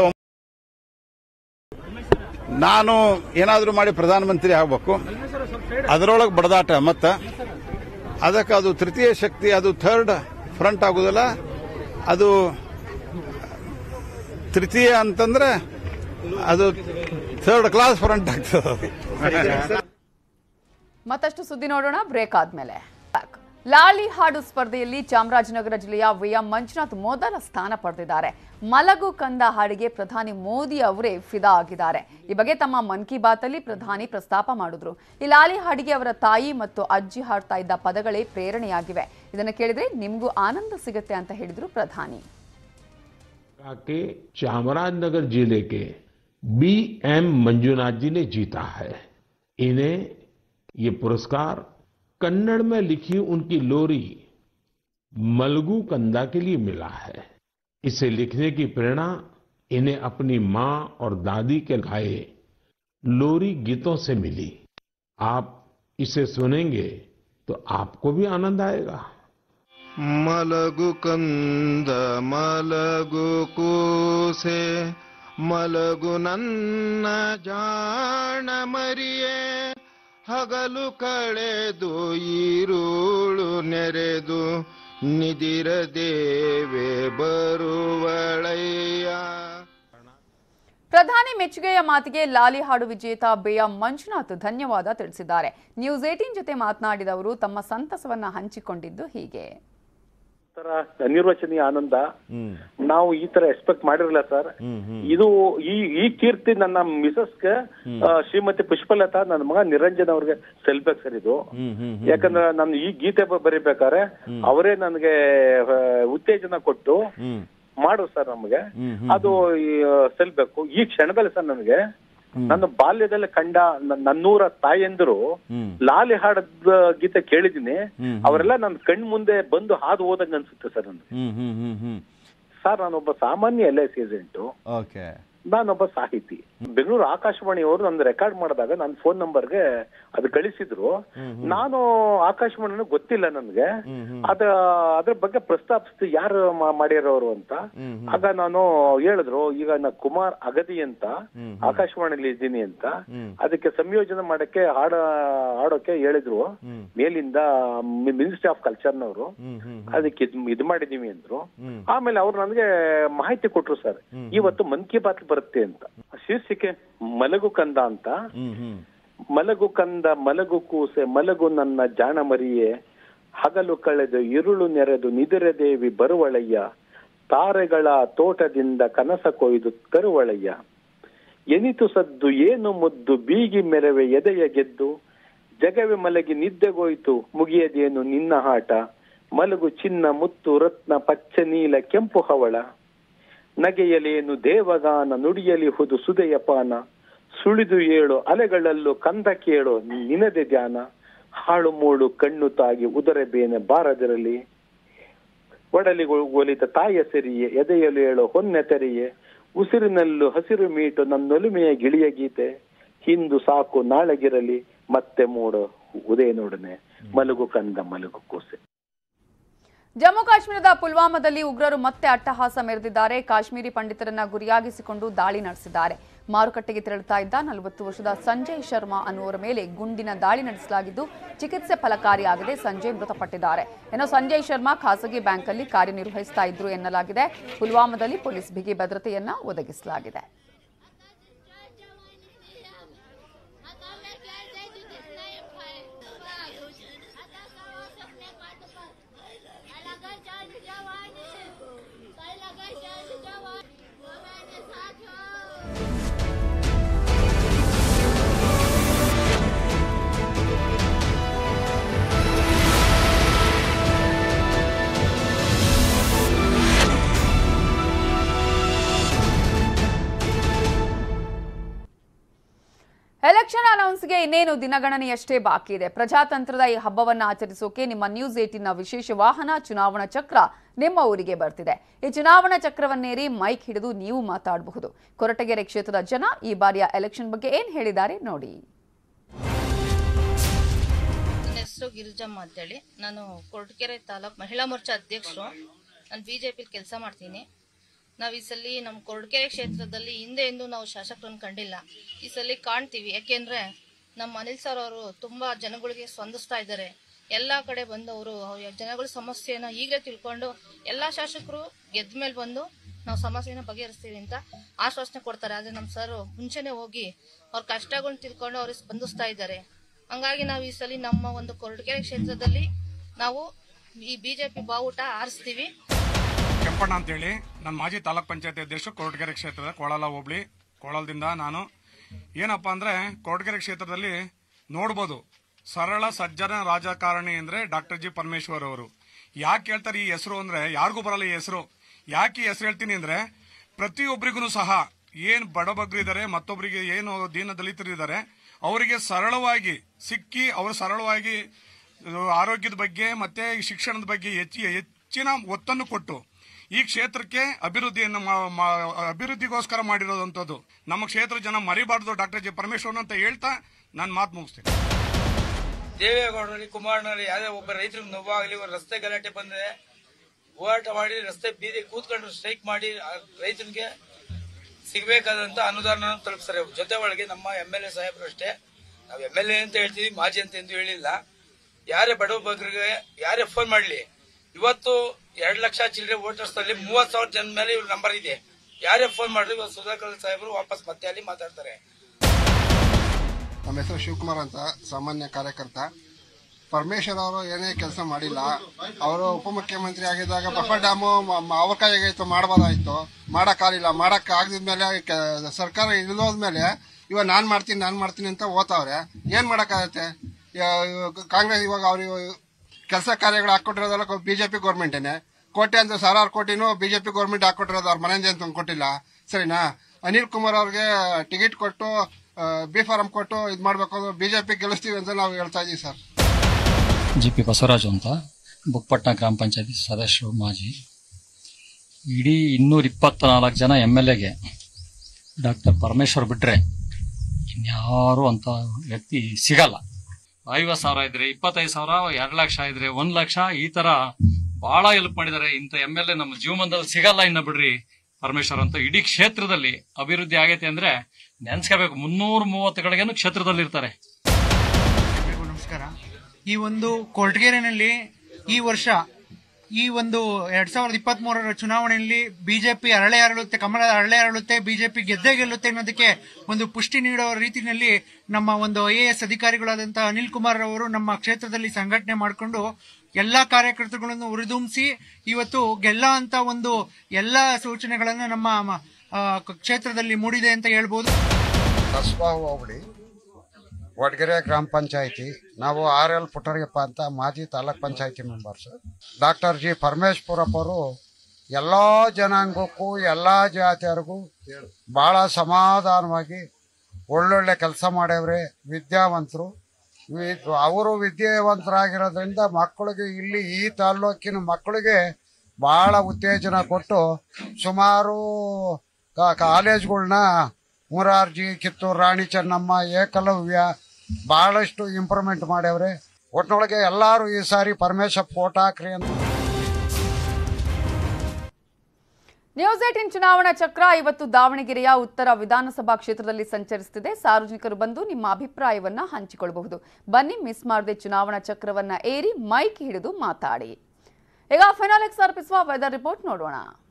ನಾನು ಏನಾದರೂ ಮಾಡಿ ಪ್ರಧಾನಮಂತ್ರಿ ಆಗಬೇಕು, ಅದರೊಳಗೆ ಬಡದಾಟ, ಮತ್ತು ಅದಕ್ಕೆ ಅದು ತೃತೀಯ ಶಕ್ತಿ, ಅದು ಥರ್ಡ್ ಫ್ರಂಟ್ ಆಗೋದಿಲ್ಲ, ಅದು ತೃತೀಯ ಅಂತಂದ್ರೆ ಅದು ಥರ್ಡ್ ಕ್ಲಾಸ್ ಫ್ರಂಟ್ ಆಗ್ತದೆ. ಮತ್ತಷ್ಟು ಸುದ್ದಿ ನೋಡೋಣ ಬ್ರೇಕ್ ಆದ್ಮೇಲೆ. ಲಾಲಿ ಹಾಡು ಸ್ಪರ್ಧೆಯಲ್ಲಿ ಚಾಮರಾಜನಗರ ಜಿಲ್ಲೆಯ ವಿಎಂ ಮಂಜುನಾಥ್ ಮೊದಲ ಸ್ಥಾನ ಪಡೆದಿದ್ದಾರೆ. ಮಲಗು ಕಂದ ಹಾಡಿಗೆ ಪ್ರಧಾನಿ ಮೋದಿ ಅವರೇ ಫಿದಾ ಆಗಿದ್ದಾರೆ. ಈ ಬಗ್ಗೆ ತಮ್ಮ ಮನ್ ಕಿ ಬಾತ್ ಅಲ್ಲಿ ಪ್ರಧಾನಿ ಪ್ರಸ್ತಾಪ ಮಾಡಿದ್ರು. ಈ ಲಾಲಿ ಹಾಡಿಗೆ ಅವರ ತಾಯಿ ಮತ್ತು ಅಜ್ಜಿ ಹಾಡ್ತಾ ಇದ್ದ ಪದಗಳೇ ಪ್ರೇರಣೆಯಾಗಿವೆ. ಇದನ್ನು ಕೇಳಿದ್ರೆ ನಿಮಗೂ ಆನಂದ ಸಿಗುತ್ತೆ ಅಂತ ಹೇಳಿದ್ರು ಪ್ರಧಾನಿ. चामराजनगर जिले के बीएम मंजुनाथ जी ने जीता है. इन्हें ये पुरस्कार कन्नड़ में लिखी उनकी लोरी मलगू कंदा के लिए मिला है. इसे लिखने की प्रेरणा इन्हें अपनी मां और दादी के गाए लोरी गीतों से मिली. आप इसे सुनेंगे तो आपको भी आनंद आएगा. मलगु कंद मलगु ಕೂಸೆ ಮಲಗು ನನ್ನ ಜಾಣ ಮರಿಯೇ ಹಗಲು ಕಳೆದು ಈರುಳು ನೆರೆದು ನಿದಿರದೇವೆ ಬರುವಳಯ್ಯ. ಪ್ರಧಾನಿ ಮೆಚ್ಚುಗೆಯ ಮಾತಿಗೆ ಲಾಲಿ ಹಾಡು ವಿಜೇತ ಬಿಎಂ ಮಂಜುನಾಥ್ ಧನ್ಯವಾದ ತಿಳಿಸಿದ್ದಾರೆ. ನ್ಯೂಸ್ 18 ಜೊತೆ ಮಾತನಾಡಿದ ಅವರು ತಮ್ಮ ಸಂತಸವನ್ನ ಹಂಚಿಕೊಂಡಿದ್ದು ಹೀಗೆ. ಅನಿರ್ವಚನೀಯ ಆನಂದ. ನಾವು ಈ ತರ ಎಕ್ಸ್ಪೆಕ್ಟ್ ಮಾಡಿರಲಿಲ್ಲ ಸರ್. ಇದು ಈ ಕೀರ್ತಿ ನನ್ನ ಮಿಸಸ್ಗೆ ಶ್ರೀಮತಿ ಪುಷ್ಪಲತಾ, ನನ್ನ ಮಗ ನಿರಂಜನ್ ಅವ್ರಿಗೆ ಸಲ್ಬೇಕು ಸರ್ ಇದು. ಯಾಕಂದ್ರೆ ನಾನು ಈ ಗೀತೆ ಬರೀಬೇಕಾದ್ರೆ ಅವರೇ ನನಗೆ ಉತ್ತೇಜನ ಕೊಟ್ಟು ಮಾಡು ಸರ್ ನಮ್ಗೆ ಅದು ಸಲ್ಬೇಕು. ಈ ಕ್ಷಣದಲ್ಲಿ ಸರ್ ನನಗೆ ನನ್ನ ಬಾಲ್ಯದಲ್ಲಿ ಕಂಡ ನನ್ನೂರ ತಾಯಂದಿರು ಲಾಲಿ ಹಾಡದ ಗೀತೆ ಕೇಳಿದೀನಿ. ಅವರೆಲ್ಲ ನನ್ನ ಕಣ್ ಮುಂದೆ ಬಂದು ಹಾದು ಹೋದಂಗ ಅನ್ಸುತ್ತೆ ಸರ್ ನನಗೆ. ಸರ್ ನಾನೊಬ್ಬ ಸಾಮಾನ್ಯ LIC ಏಜೆಂಟು, ನಾನೊಬ್ಬ ಸಾಹಿತಿ. ಬೆಂಗಳೂರು ಆಕಾಶವಾಣಿಯವರು ನನ್ನ ರೆಕಾರ್ಡ್ ಮಾಡಿದಾಗ ನನ್ನ ಫೋನ್ ನಂಬರ್ಗೆ ಅದು ಕಳಿಸಿದ್ರು. ನಾನು ಆಕಾಶವಾಣಿ ಗೊತ್ತಿಲ್ಲ ನನ್ಗೆ, ಅದ್ರ ಬಗ್ಗೆ ಪ್ರಸ್ತಾಪಿಸ್ತು ಯಾರು ಮಾಡ್ಯಾರವರು ಅಂತ. ಆಗ ನಾನು ಹೇಳಿದ್ರು, ಈಗ ನಾ ಕುಮಾರ್ ಅಗದಿ ಅಂತ ಆಕಾಶವಾಣಿಲಿ ಇದ್ದೀನಿ ಅಂತ, ಅದಕ್ಕೆ ಸಂಯೋಜನೆ ಮಾಡಕ್ಕೆ ಹಾಡೋಕೆ ಹೇಳಿದ್ರು ಮೇಲಿಂದ ಮಿನಿಸ್ಟ್ರಿ ಆಫ್ ಕಲ್ಚರ್ನವರು. ಅದಕ್ಕೆ ಇದು ಮಾಡಿದೀವಿ ಅಂದ್ರು. ಆಮೇಲೆ ಅವ್ರು ನನಗೆ ಮಾಹಿತಿ ಕೊಟ್ರು ಸರ್, ಇವತ್ತು ಮನ್ ಕಿ ಬಾತ್ ಬರುತ್ತೆ ಅಂತ. ಶೀರ್ಷಿಕೆ ಮಲಗು ಕಂದ ಅಂತ. ಮಲಗು ಕಂದ ಮಲಗು ಕೂಸೆ ಮಲಗು ನನ್ನ ಜಾಣ ಮರಿಯೇ ಹಗಲು ಕಳೆದು ಇರುಳು ನೆರೆದು ನಿದಿರದೇವಿ ಬರುವಳಯ್ಯ ತಾರೆಗಳ ತೋಟದಿಂದ ಕನಸ ಕೊಯ್ದು ತರುವಳಯ್ಯ ಎನಿತು ಸದ್ದು ಏನು ಮುದ್ದು ಬೀಗಿ ಮೆರವೆ ಎದೆಯ ಗೆದ್ದು ಜಗವೆ ಮಲಗಿ ನಿದ್ದೆಗೋಯ್ತು ಮುಗಿಯದೇನು ನಿನ್ನ ಆಟ ಮಲಗು ಚಿನ್ನ ಮುತ್ತು ರತ್ನ ಪಚ್ಚ ನೀಲ ಕೆಂಪು ಹವಳ ನಗೆಯಲೇನು ದೇವಗಾನ ನುಡಿಯಲಿ ಹುದು ಸುದೆಯ ಪಾನ ಸುಳಿದು ಏಳು ಅಲೆಗಳಲ್ಲೂ ಕಂದ ಕೇಳು ನಿನದೆ ಧ್ಯಾನ ಹಾಳು ಮೂಳು ಕಣ್ಣು ತಾಗಿ ಉದರ ಬೇನೆ ಬಾರದಿರಲಿ ಒಡಲಿಗೊಲಿತ ತಾಯ ಸೆರಿಯೇ ಎದೆಯಲು ಏಳು ಹೊನ್ನೆ ತೆರೆಯೇ ಉಸಿರಿನಲ್ಲೂ ಹಸಿರು ಮೀಟು ನನ್ನೊಲುಮೆಯ ಗಿಳಿಯ ಗೀತೆ ಹಿಂದು ಸಾಕು ನಾಳೆಗಿರಲಿ ಮತ್ತೆ ಮೂಡು ಉದಯನೊಡನೆ ಮಲಗು ಕಂದ ಮಲಗು ಕೂಸೆ. ಜಮ್ಮು ಕಾಶ್ಮೀರದ ಪುಲ್ವಾಮಾದಲ್ಲಿ ಉಗ್ರರು ಮತ್ತೆ ಅಟ್ಟಹಾಸ ಮೆರೆದಿದ್ದಾರೆ. ಕಾಶ್ಮೀರಿ ಪಂಡಿತರನ್ನ ಗುರಿಯಾಗಿಸಿಕೊಂಡು ದಾಳಿ ನಡೆಸಿದ್ದಾರೆ. ಮಾರುಕಟ್ಟೆಗೆ ತೆರಳುತ್ತಾ ಇದ್ದ 40 ವರ್ಷದ ಸಂಜಯ್ ಶರ್ಮಾ ಅನ್ನುವರ ಮೇಲೆ ಗುಂಡಿನ ದಾಳಿ ನಡೆಸಲಾಗಿದ್ದು ಚಿಕಿತ್ಸೆ ಫಲಕಾರಿಯಾಗದೆ ಸಂಜಯ್ ಮೃತಪಟ್ಟಿದ್ದಾರೆ. ಇನ್ನು ಸಂಜಯ್ ಶರ್ಮಾ ಖಾಸಗಿ ಬ್ಯಾಂಕ್ ಅಲ್ಲಿ ಕಾರ್ಯನಿರ್ವಹಿಸ್ತಾ ಇದ್ರು ಎನ್ನಲಾಗಿದೆ. ಪುಲ್ವಾಮಾದಲ್ಲಿ ಪೊಲೀಸ್ ಬಿಗಿ ಭದ್ರತೆಯನ್ನ ಒದಗಿಸಲಾಗಿದೆ. ಎಲೆಕ್ಷನ್ಸ್ಗೆ ಇನ್ನೇನು ದಿನಗಣನೆಯಷ್ಟೇ ಬಾಕಿ ಇದೆ. ಪ್ರಜಾತಂತ್ರದ ಈ ಹಬ್ಬವನ್ನು ಆಚರಿಸೋಕೆ ನಿಮ್ಮ ನ್ಯೂಸ್ 18ನ ವಿಶೇಷ ವಾಹನ ಚುನಾವಣಾ ಚಕ್ರ ನಿಮ್ಮ ಊರಿಗೆ ಬರ್ತಿದೆ. ಈ ಚುನಾವಣಾ ಚಕ್ರವನ್ನೇರಿ ಮೈಕ್ ಹಿಡಿದು ನೀವು ಮಾತಾಡಬಹುದು. ಕೊರಟಗೆರೆ ಕ್ಷೇತ್ರದ ಜನ ಈ ಬಾರಿಯ ಎಲೆಕ್ಷನ್ ಬಗ್ಗೆ ಏನ್ ಹೇಳಿದ್ದಾರೆ ನೋಡಿ. ನನ್ನ ಹೆಸರು ಗಿರಿಜಮ್ಮ ಅಂತೇಳಿ. ನಾನು ಕೊರಟಗೆರೆ ತಾಲೂಕು ಮಹಿಳಾ ಮೋರ್ಚಾ ಅಧ್ಯಕ್ಷರು. ನಾನು ಬಿಜೆಪಿಲಿ ಕೆಲಸ ಮಾಡ್ತೀನಿ. ನಾವು ಈ ಸಲ ನಮ್ಮ ಕೊರಟಗೆರೆ ಕ್ಷೇತ್ರದಲ್ಲಿ ಹಿಂದೆ ಎಂದು ನಾವು ಶಾಸಕರನ್ನು ಕಂಡಿಲ್ಲ. ಈ ಸಲ ಕಾಣ್ತೀವಿ. ಯಾಕೆಂದ್ರೆ ನಮ್ಮ ಅನಿಲ್ ಸರ್ ಅವರು ತುಂಬಾ ಜನಗಳಿಗೆ ಸ್ಪಂದಿಸ್ತಾ ಇದ್ದಾರೆ. ಎಲ್ಲ ಕಡೆ ಬಂದವರು ಜನಗಳ ಸಮಸ್ಯೆನ ಈಗಲೇ ತಿಳ್ಕೊಂಡು ಎಲ್ಲ ಶಾಸಕರು ಗೆದ್ದ ಮೇಲೆ ಬಂದು ನಾವು ಸಮಸ್ಯೆನ ಬಗೆಹರಿಸ್ತೀವಿ ಅಂತ ಆಶ್ವಾಸನೆ ಕೊಡ್ತಾರೆ. ಆದ್ರೆ ನಮ್ಮ ಸರ್ ಮುಂಚೆನೆ ಹೋಗಿ ಅವ್ರ ಕಷ್ಟಗಳನ್ನ ತಿಳ್ಕೊಂಡು ಅವ್ರಿಗೆ ಸ್ಪಂದಿಸ್ತಾ ಇದ್ದಾರೆ. ಹಂಗಾಗಿ ನಾವು ಈ ಸಲ ನಮ್ಮ ಒಂದು ಕೊರಟಗೆರೆ ಕ್ಷೇತ್ರದಲ್ಲಿ ನಾವು ಈ ಬಿಜೆಪಿ ಬಾವುಟ ಆರಿಸ್ತೀವಿ. ಕೆಂಪಣ್ಣ ಅಂತೇಳಿ, ನಾನು ಮಾಜಿ ತಾಲೂಕ್ ಪಂಚಾಯತ್ ಅಧ್ಯಕ್ಷ, ಕೊರಟಗೆರೆ ಕ್ಷೇತ್ರದ ಕೋಳಲ ಹೋಬಳಿ ಕೋಳಲದಿಂದ. ನಾನು ಏನಪ್ಪಾ ಅಂದ್ರೆ ಕೊರಟಗೆರೆ ಕ್ಷೇತ್ರದಲ್ಲಿ ನೋಡ್ಬೋದು, ಸರಳ ಸಜ್ಜನ ರಾಜಕಾರಣಿ ಅಂದ್ರೆ ಡಾಕ್ಟರ್ ಜಿ ಪರಮೇಶ್ವರ್ ಅವರು. ಯಾಕೆ ಹೇಳ್ತಾರೆ ಈ ಹೆಸರು ಅಂದ್ರೆ, ಯಾರಿಗೂ ಬರಲ್ಲ ಈ ಹೆಸರು. ಯಾಕೆ ಈ ಹೆಸರು ಹೇಳ್ತೀನಿ ಅಂದ್ರೆ, ಪ್ರತಿಯೊಬ್ಬರಿಗೂ ಸಹ ಏನ್ ಬಡಬಗ್ರು ಇದ್ದಾರೆ, ಮತ್ತೊಬ್ಬರಿಗೆ ಏನು ದೀನ ದಲಿತರು ಇದ್ದಾರೆ, ಅವರಿಗೆ ಸರಳವಾಗಿ ಸಿಕ್ಕಿ ಅವರು ಸರಳವಾಗಿ ಆರೋಗ್ಯದ ಬಗ್ಗೆ ಮತ್ತೆ ಶಿಕ್ಷಣದ ಬಗ್ಗೆ ಹೆಚ್ಚಿನ ಒತ್ತನ್ನು ಕೊಟ್ಟು ಈ ಕ್ಷೇತ್ರಕ್ಕೆ ಅಭಿವೃದ್ಧಿಗೋಸ್ಕರ ಮಾಡಿರೋದಂಥದ್ದು. ನಮ್ಮ ಕ್ಷೇತ್ರ ಜನ ಮರಿಬಾರ್ದು ಡಾಕ್ಟರ್ ಜಿ ಪರಮೇಶ್ವರ್ ಅಂತ ಹೇಳ್ತಾ ನಾನು ಮಾತು ಮುಗಿಸ್ತೇನೆ. ದೇವೇಗೌಡರಲ್ಲಿ ಕುಮಾರನಲ್ಲಿ ಯಾವುದೇ ಒಬ್ಬ ರೈತರಿಗೆ ನೋವಾಗಲಿ, ರಸ್ತೆ ಗಲಾಟೆ ಬಂದ್ರೆ ಹೋರಾಟ ಮಾಡಿ ರಸ್ತೆ ಬೀದಿ ಕೂತ್ಕೊಂಡು ಸ್ಟ್ರೈಕ್ ಮಾಡಿ ರೈತನಿಗೆ ಸಿಗಬೇಕಾದಂತ ಅನುದಾನ ತಲುಪಿಸ್ತಾರೆ. ಜೊತೆ ಒಳಗೆ ನಮ್ಮ MLA ಸಾಹೇಬರು ಅಷ್ಟೇ, ನಾವು MLA ಅಂತ ಹೇಳ್ತೀವಿ, ಮಾಜಿ ಅಂತ ಎಂದು ಹೇಳಿಲ್ಲ. ಯಾರೇ ಬಡವರಿಗೆ ಯಾರೇ ಫೋನ್ ಮಾಡ್ಲಿ, ಇವತ್ತು 2 ಲಕ್ಷ ಚಿಲ್ಲರೆ ವೋಟರ್ಸ್ ನಲ್ಲಿ 30,000 ಜನ ಮೇಲೆ ಇವ್ರ ನಂಬರ್ ಇದೆ. ಯಾರೇ ಫೋನ್ ಮಾಡ್ಲಿ ಇವತ್ತು ಸುಧಾಕರ್ ಸಾಹೇಬರು ವಾಪಸ್ ಮತ್ತೆ ಅಲ್ಲಿ ಮಾತಾಡ್ತಾರೆ. ನಮ್ಮ ಹೆಸರು ಶಿವಕುಮಾರ್ ಅಂತ, ಸಾಮಾನ್ಯ ಕಾರ್ಯಕರ್ತ. ಪರಮೇಶ್ವರ್ ಅವರು ಏನೇ ಕೆಲಸ ಮಾಡಿಲ್ಲ. ಅವರು ಉಪಮುಖ್ಯಮಂತ್ರಿ ಆಗಿದ್ದಾಗ ಬಫರ್ ಡ್ಯಾಮು ಅವ್ರ ಕೈಗಾಯ್ತು, ಮಾಡಬಹುದಾಯ್ತು, ಮಾಡಕ್ಕಾಗಲಿಲ್ಲ. ಮಾಡಕ್ ಆಗದಿದ್ಮೇಲೆ ಸರ್ಕಾರ ಇಳಿದೋದ್ಮೇಲೆ ಇವಾಗ ನಾನ್ ಮಾಡ್ತೀನಿ ಅಂತ ಓದ್ತಾವ್ರೆ. ಏನ್ ಮಾಡಕ್ಕಾಗತ್ತೆ? ಕಾಂಗ್ರೆಸ್ ಇವಾಗ ಅವ್ರಿಗೆ ಕೆಲಸ ಕಾರ್ಯಗಳು ಹಾಕೊಟ್ಟಿರೋದಲ್ಲ ಬಿಜೆಪಿ ಗೌರ್ಮೆಂಟೇನೆ. ಕೋಟೆ ಅಂತ 1,000 ಕೋಟಿನೂ ಬಿಜೆಪಿ ಗೌರ್ಮೆಂಟ್ ಹಾಕೊಟ್ಟಿರೋದು, ಅವ್ರ ಮನೆಯಿಂದ ಅಂತ ಕೊಟ್ಟಿಲ್ಲ. ಸರಿನಾ? ಅನಿಲ್ ಕುಮಾರ್ ಅವ್ರಿಗೆ ಟಿಕೆಟ್ ಕೊಟ್ಟು ಬಿ ಫಾರಂ ಕೊಟ್ಟು ಇದು ಮಾಡ್ಬೇಕು, ಬಿಜೆಪಿ ಗೆಲ್ಲಿಸ್ತೀವಿ ಅಂತ ನಾವು ಹೇಳ್ತಾ ಇದೀವಿ ಸರ್. GP ಬಸವರಾಜು ಅಂತ, ಬುಕ್ಪಟ್ನ ಗ್ರಾಮ ಪಂಚಾಯತಿ ಸದಸ್ಯರು, ಮಾಜಿ. ಇಡೀ 224 ಜನ MLAಗೆ ಡಾಕ್ಟರ್ ಪರಮೇಶ್ವರ್ ಬಿಟ್ರೆ ಇನ್ಯಾರು ಅಂತ ವ್ಯಕ್ತಿ ಸಿಗಲ್ಲ. 50,000 ಇದ್ರೆ 25,000, 2 ಲಕ್ಷ ಇದ್ರೆ 1 ಲಕ್ಷ, ಈ ತರ ಬಹಳ ಹೆಲ್ಪ್ ಮಾಡಿದ್ದಾರೆ. ಇಂಥ MLA ನಮ್ಮ ಜೀವನದಲ್ಲಿ ಸಿಗಲ್ಲ ಇನ್ನ ಬಿಡ್ರಿ. ಪರಮೇಶ್ವರ್ ಅಂತ ಇಡೀ ಕ್ಷೇತ್ರದಲ್ಲಿ ಅಭಿವೃದ್ಧಿ ಆಗೈತೆ ಅಂದ್ರೆ ನೆನ್ಸ್ಕೋಬೇಕು. 330 ಕ್ಷೇತ್ರದಲ್ಲಿ ಇರ್ತಾರೆ. ನಮಸ್ಕಾರ. ಈ ಒಂದು ಕೊರಟಗೆರೆನಲ್ಲಿ ಈ ವರ್ಷ ಈ ಒಂದು 2023ರ ಚುನಾವಣೆಯಲ್ಲಿ ಬಿಜೆಪಿ ಅರಳೆ ಅರಳುತ್ತೆ, ಕಮಲದ ಅರಳೆ ಅರಳುತ್ತೆ, ಬಿಜೆಪಿ ಗೆದ್ದೇ ಗೆಲ್ಲುತ್ತೆ ಅನ್ನೋದಕ್ಕೆ ಒಂದು ಪುಷ್ಟಿ ನೀಡುವ ರೀತಿಯಲ್ಲಿ ನಮ್ಮ ಒಂದು IAS ಅಧಿಕಾರಿಗಳಾದಂತಹ ಅನಿಲ್ ಕುಮಾರ್ ಅವರು ನಮ್ಮ ಕ್ಷೇತ್ರದಲ್ಲಿ ಸಂಘಟನೆ ಮಾಡಿಕೊಂಡು ಎಲ್ಲಾ ಕಾರ್ಯಕರ್ತಗಳನ್ನು ಹುರಿದುಂಬಿಸಿ ಇವತ್ತು ಗೆಲ್ಲ ಅಂತ ಒಂದು ಎಲ್ಲಾ ಸೂಚನೆಗಳನ್ನ ನಮ್ಮ ಕ್ಷೇತ್ರದಲ್ಲಿ ಮೂಡಿದೆ ಅಂತ ಹೇಳ್ಬೋದು. ಕಸ್ಬಾ ಹೋಬಳಿ ವಡಗೆರೆ ಗ್ರಾಮ ಪಂಚಾಯಿತಿ. ನಾವು RL ಪುಟ್ಟರಿಯಪ್ಪ ಅಂತ, ಮಾಜಿ taluk panchayat members. Doctor G Parameshwarappa ಅವರು ಎಲ್ಲ ಜನಾಂಗಕ್ಕೂ ಎಲ್ಲ ಜಾತಿಯರಿಗೂ ಭಾಳ ಸಮಾಧಾನವಾಗಿ ಒಳ್ಳೊಳ್ಳೆ ಕೆಲಸ ಮಾಡ್ಯವ್ರೆ. ವಿದ್ಯಾವಂತರು. ಅವರು ವಿದ್ಯಾವಂತರಾಗಿರೋದ್ರಿಂದ ಮಕ್ಕಳಿಗೆ ಇಲ್ಲಿ ಈ ತಾಲ್ಲೂಕಿನ ಮಕ್ಕಳಿಗೆ ಭಾಳ ಉತ್ತೇಜನ ಕೊಟ್ಟು ಸುಮಾರು ಕಾಲೇಜ್ಗಳನ್ನ ಮುರಾರ್ಜಿ, ಕಿತ್ತೂರು ರಾಣಿ ಚೆನ್ನಮ್ಮ, ಏಕಲವ್ಯ ಬಹಳಷ್ಟು ಇಂಪ್ರೂವ್ಮೆಂಟ್ ಮಾಡ್ಯವ್ರೆ. ಒಟ್ಟಿನೊಳಗೆ ಎಲ್ಲರೂ ಈ ಸಾರಿ ಪರಮೇಶ್ವರ್ ಫೋಟೋ ಹಾಕ್ರಿ ಅಂತ. ನ್ಯೂಸ್ 18 ಚುನಾವಣಾ ಚಕ್ರ ಇವತ್ತು ದಾವಣಗೆರೆಯ ಉತ್ತರ ವಿಧಾನಸಭಾ ಕ್ಷೇತ್ರದಲ್ಲಿ ಸಂಚರಿಸುತ್ತಿದೆ. ಸಾರ್ವಜನಿಕರು ಬಂದು ನಿಮ್ಮ ಅಭಿಪ್ರಾಯವನ್ನ ಹಂಚಿಕೊಳ್ಳಬಹುದು. ಬನ್ನಿ, ಮಿಸ್ ಮಾಡದೆ ಚುನಾವಣಾ ಚಕ್ರವನ್ನ ಏರಿ ಮೈಕ್ ಹಿಡಿದು ಮಾತಾಡಿ. ಈಗ ಫೈನಲ್ ಎಕ್ಸ್ ಅರ್ಪಿಸುವ ವೆದರ್ ರಿಪೋರ್ಟ್ ನೋಡೋಣ.